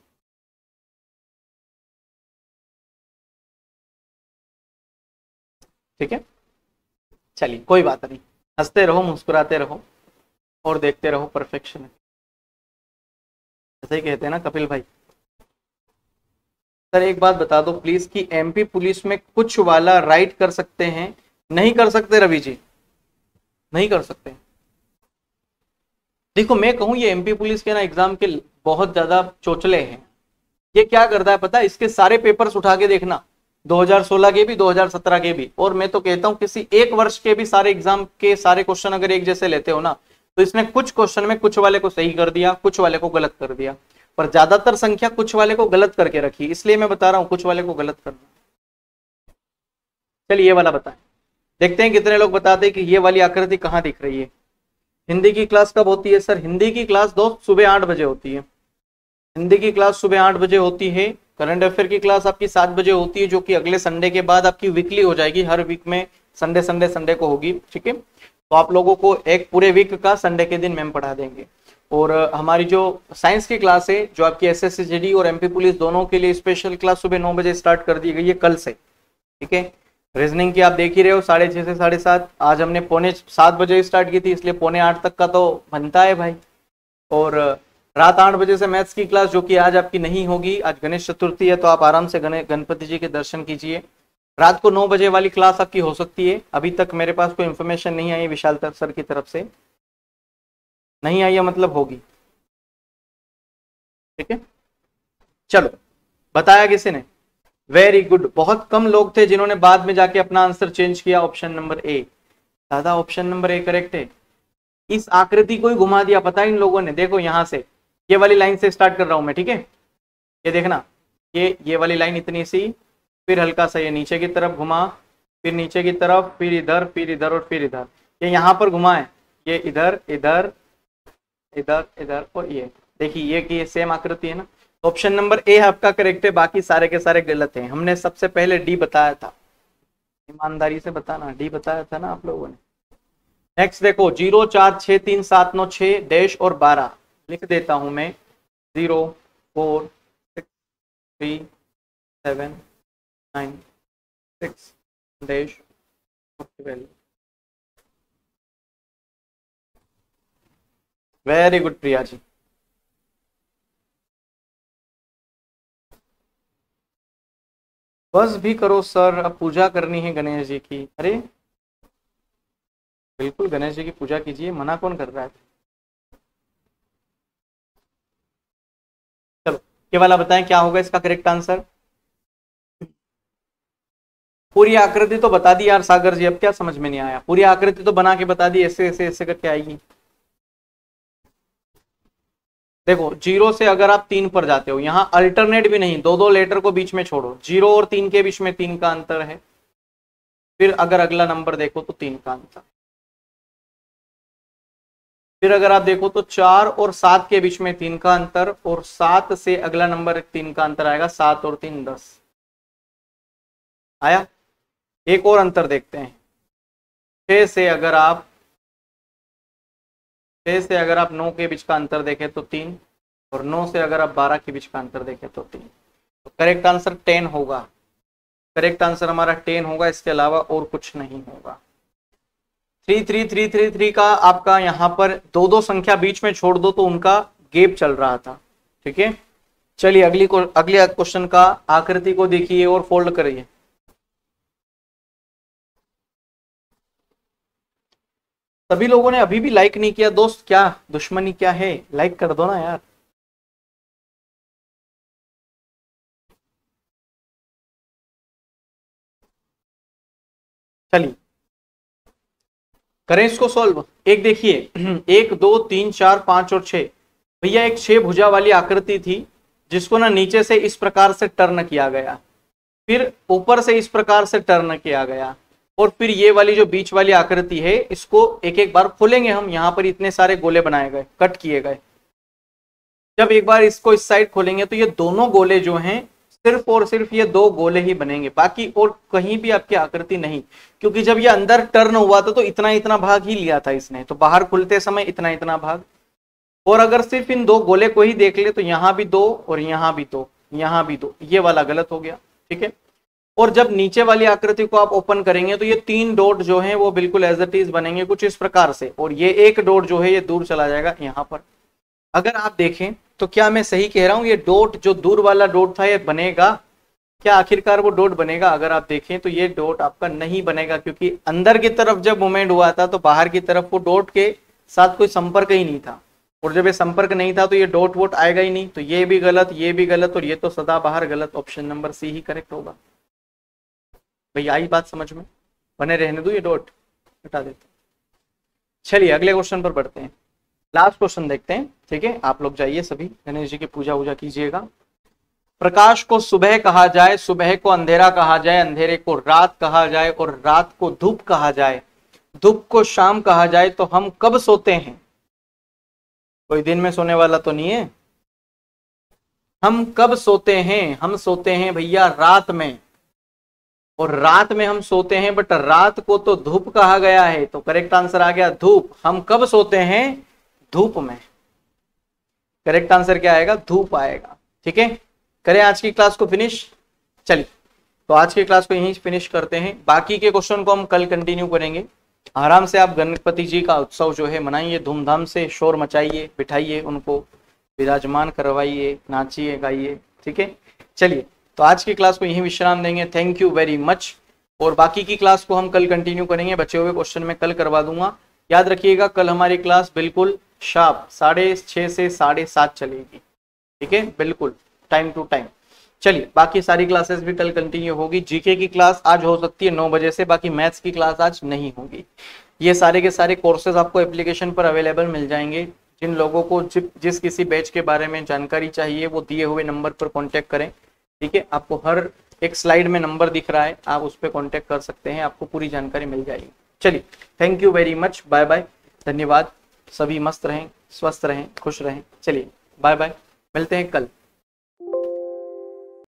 ठीक है, चलिए कोई बात नहीं, हंसते रहो, मुस्कुराते रहो और देखते रहो परफेक्शन। ऐसे ही कहते हैं ना कपिल भाई। सर एक बात बता दो प्लीज कि एमपी पुलिस में कुछ वाला राइट कर सकते हैं? नहीं कर सकते रवि जी, नहीं कर सकते। देखो मैं कहूं ये एमपी पुलिस के ना एग्जाम के बहुत ज्यादा चोचले हैं। ये क्या करता है पता है? इसके सारे पेपर्स उठा के देखना, दो हज़ार सोलह के भी, दो हज़ार सत्रह के भी, और मैं तो कहता हूं किसी एक वर्ष के भी सारे एग्जाम के सारे क्वेश्चन अगर एक जैसे लेते हो ना, तो इसने कुछ क्वेश्चन में कुछ वाले को सही कर दिया, कुछ वाले को गलत कर दिया, पर ज्यादातर संख्या कुछ वाले को गलत करके रखी, इसलिए मैं बता रहा हूं कुछ वाले को गलत करना। चलिए ये वाला बताएं, देखते हैं कितने लोग बताते हैं कि ये वाली आकृति कहाँ दिख रही है। हिंदी की क्लास कब होती है सर? हिंदी की क्लास दोस्त सुबह आठ बजे होती है। हिंदी की क्लास सुबह आठ बजे होती है। करंट अफेयर की क्लास आपकी सात बजे होती है, जो कि अगले संडे के बाद आपकी वीकली हो जाएगी, हर वीक में संडे संडे संडे को होगी, ठीक है। तो आप लोगों को एक पूरे वीक का संडे के दिन मैम पढ़ा देंगे। और हमारी जो साइंस की क्लास है, जो आपकी S S C G D और एमपी पुलिस दोनों के लिए स्पेशल क्लास सुबह नौ बजे स्टार्ट कर दी गई है कल से, ठीक है। रीजनिंग की आप देख ही रहे हो, साढ़े छः से साढ़े सात। आज हमने पौने सात बजे स्टार्ट की थी, इसलिए पौने आठ तक का तो बनता है भाई। और रात आठ बजे से मैथ्स की क्लास, जो कि आज आपकी नहीं होगी, आज गणेश चतुर्थी है, तो आप आराम से गणपति जी के दर्शन कीजिए। रात को नौ बजे वाली क्लास आपकी हो सकती है। अभी तक मेरे पास कोई इन्फॉर्मेशन नहीं आई विशाल सर की तरफ से, नहीं आई है मतलब होगी, ठीक है। चलो बताया किसी ने? Very good. बहुत कम लोग थे जिन्होंने बाद में जाके अपना आंसर चेंज किया। ऑप्शन नंबर ए, दादा ऑप्शन नंबर ए करेक्ट है। इस आकृति को ही घुमा दिया, पता है इन लोगों ने। देखो यहां से ये वाली लाइन से स्टार्ट कर रहा हूं मैं, ठीक है। ये देखना, ये ये वाली लाइन इतनी सी, फिर हल्का सा ये नीचे की तरफ घुमा, फिर नीचे की तरफ, फिर इधर, फिर इधर और फिर इधर। ये यहाँ पर घुमा है, ये इधर इधर इधर इधर और ये देखिए ये कि ये सेम आकृति है ना। ऑप्शन नंबर ए आपका करेक्ट है, बाकी सारे के सारे गलत हैं। हमने सबसे पहले डी बताया था, ईमानदारी से बताना, डी बताया था ना आप लोगों ने। नेक्स्ट देखो, जीरो चार छः तीन सात नौ छः डैश और बारह लिख देता हूं मैं। Zero four six three seven nine six dash twelve. Very good Priya ji. बस भी करो सर, अब पूजा करनी है गणेश जी की। अरे बिल्कुल गणेश जी की पूजा कीजिए, मना कौन कर रहा है। चलो ये वाला बताएं क्या होगा इसका करेक्ट आंसर। पूरी आकृति तो बता दी यार सागर जी, अब क्या समझ में नहीं आया। पूरी आकृति तो बना के बता दी, ऐसे ऐसे ऐसे करके आएगी। देखो जीरो से अगर आप तीन पर जाते हो, यहाँ अल्टरनेट भी नहीं, दो दो लेटर को बीच में छोड़ो, जीरो और तीन के बीच में तीन का अंतर है। फिर अगर अगला नंबर देखो तो तीन का अंतर। फिर अगर आप देखो तो चार और सात के बीच में तीन का अंतर, और सात से अगला नंबर तीन का अंतर आएगा, सात और तीन दस आया। एक और अंतर देखते हैं, छह से अगर आप छह से अगर आप नौ के बीच का अंतर देखें तो तीन, और नौ से अगर आप बारह के बीच का अंतर देखें तो तीन। तो करेक्ट आंसर टेन होगा। करेक्ट आंसर हमारा टेन होगा, इसके अलावा और कुछ नहीं होगा। Three three three three three का आपका यहाँ पर दो दो संख्या बीच में छोड़ दो तो उनका गैप चल रहा था। ठीक है, चलिए अगली को अगले क्वेश्चन का आकृति को देखिए और फोल्ड करिए। सभी लोगों ने अभी भी लाइक नहीं किया दोस्त, क्या दुश्मनी क्या है, लाइक कर दो ना यार। चलिए करें इसको सॉल्व। एक देखिए, एक दो तीन चार पांच और छह, भैया एक छह भुजा वाली आकृति थी जिसको ना नीचे से इस प्रकार से टर्न किया गया, फिर ऊपर से इस प्रकार से टर्न किया गया, और फिर ये वाली जो बीच वाली आकृति है इसको एक एक बार खोलेंगे हम। यहाँ पर इतने सारे गोले बनाए गए, कट किए गए। जब एक बार इसको इस साइड खोलेंगे तो ये दोनों गोले जो हैं सिर्फ और सिर्फ ये दो गोले ही बनेंगे, बाकी और कहीं भी आपकी आकृति नहीं, क्योंकि जब ये अंदर टर्न हुआ था तो इतना इतना भाग ही लिया था इसने, तो बाहर खुलते समय इतना इतना भाग। और अगर सिर्फ इन दो गोले को ही देख ले तो यहाँ भी दो और यहाँ भी दो, यहाँ भी दो, ये वाला गलत हो गया। ठीक है, और जब नीचे वाली आकृति को आप ओपन करेंगे तो ये तीन डॉट जो है वो बिल्कुल एज इट इज बनेंगे कुछ इस प्रकार से, और ये एक डॉट जो है ये दूर चला जाएगा यहाँ पर। अगर आप देखें तो क्या मैं सही कह रहा हूं, ये डॉट जो दूर वाला डॉट था ये बनेगा क्या, आखिरकार वो डॉट बनेगा? अगर आप देखें तो ये डॉट आपका नहीं बनेगा, क्योंकि अंदर की तरफ जब मूवमेंट हुआ था तो बाहर की तरफ वो डॉट के साथ कोई संपर्क ही नहीं था, और जब ये संपर्क नहीं था तो ये डॉट वोट आएगा ही नहीं। तो ये भी गलत, ये भी गलत, और ये तो सदा बाहर गलत। ऑप्शन नंबर सी ही करेक्ट होगा। भैया आई बात समझ में? बने रहने दो, ये डॉट हटा देते। चलिए अगले क्वेश्चन पर बढ़ते हैं, लास्ट क्वेश्चन देखते हैं। ठीक है, आप लोग जाइए, सभी गणेश जी की पूजा वूजा कीजिएगा। प्रकाश को सुबह कहा जाए, सुबह को अंधेरा कहा जाए, अंधेरे को रात कहा जाए, और रात को धूप कहा जाए, धूप को शाम कहा जाए, तो हम कब सोते हैं? कोई दिन में सोने वाला तो नहीं है। हम कब सोते हैं? हम सोते हैं भैया रात में, और रात में हम सोते हैं, बट रात को तो धूप कहा गया है, तो करेक्ट आंसर आ गया धूप। हम कब सोते हैं? धूप में। करेक्ट आंसर क्या आएगा? धूप आएगा। ठीक है, करें आज की क्लास को फिनिश। चलिए तो आज की क्लास को यहीं फिनिश करते हैं, बाकी के क्वेश्चन को हम कल कंटिन्यू करेंगे। आराम से आप गणपति जी का उत्सव जो है मनाइए, धूमधाम से शोर मचाइए, बिठाइए उनको, विराजमान करवाइए, नाचिए गाइए। ठीक है, चलिए तो आज की क्लास को यहीं विश्राम देंगे। थैंक यू वेरी मच, और बाकी की क्लास को हम कल कंटिन्यू करेंगे। बचे हुए क्वेश्चन मैं कल करवा दूंगा। याद रखिएगा कल हमारी क्लास बिल्कुल शार्प साढ़े छः से साढ़े सात चलेगी। ठीक है, बिल्कुल टाइम टू टाइम। चलिए बाकी सारी क्लासेस भी कल कंटिन्यू होगी। जीके की क्लास आज हो सकती है नौ बजे से, बाकी मैथ्स की क्लास आज नहीं होगी। ये सारे के सारे कोर्सेज आपको एप्लीकेशन पर अवेलेबल मिल जाएंगे। जिन लोगों को जि, जिस किसी बैच के बारे में जानकारी चाहिए वो दिए हुए नंबर पर कॉन्टैक्ट करें। ठीक है, आपको हर एक स्लाइड में नंबर दिख रहा है, आप उस पर कॉन्टैक्ट कर सकते हैं, आपको पूरी जानकारी मिल जाएगी। चलिए, thank you very much, bye bye, धन्यवाद। सभी मस्त रहें, स्वस्थ रहें, खुश रहें। चलिए बाय बाय, मिलते हैं कल।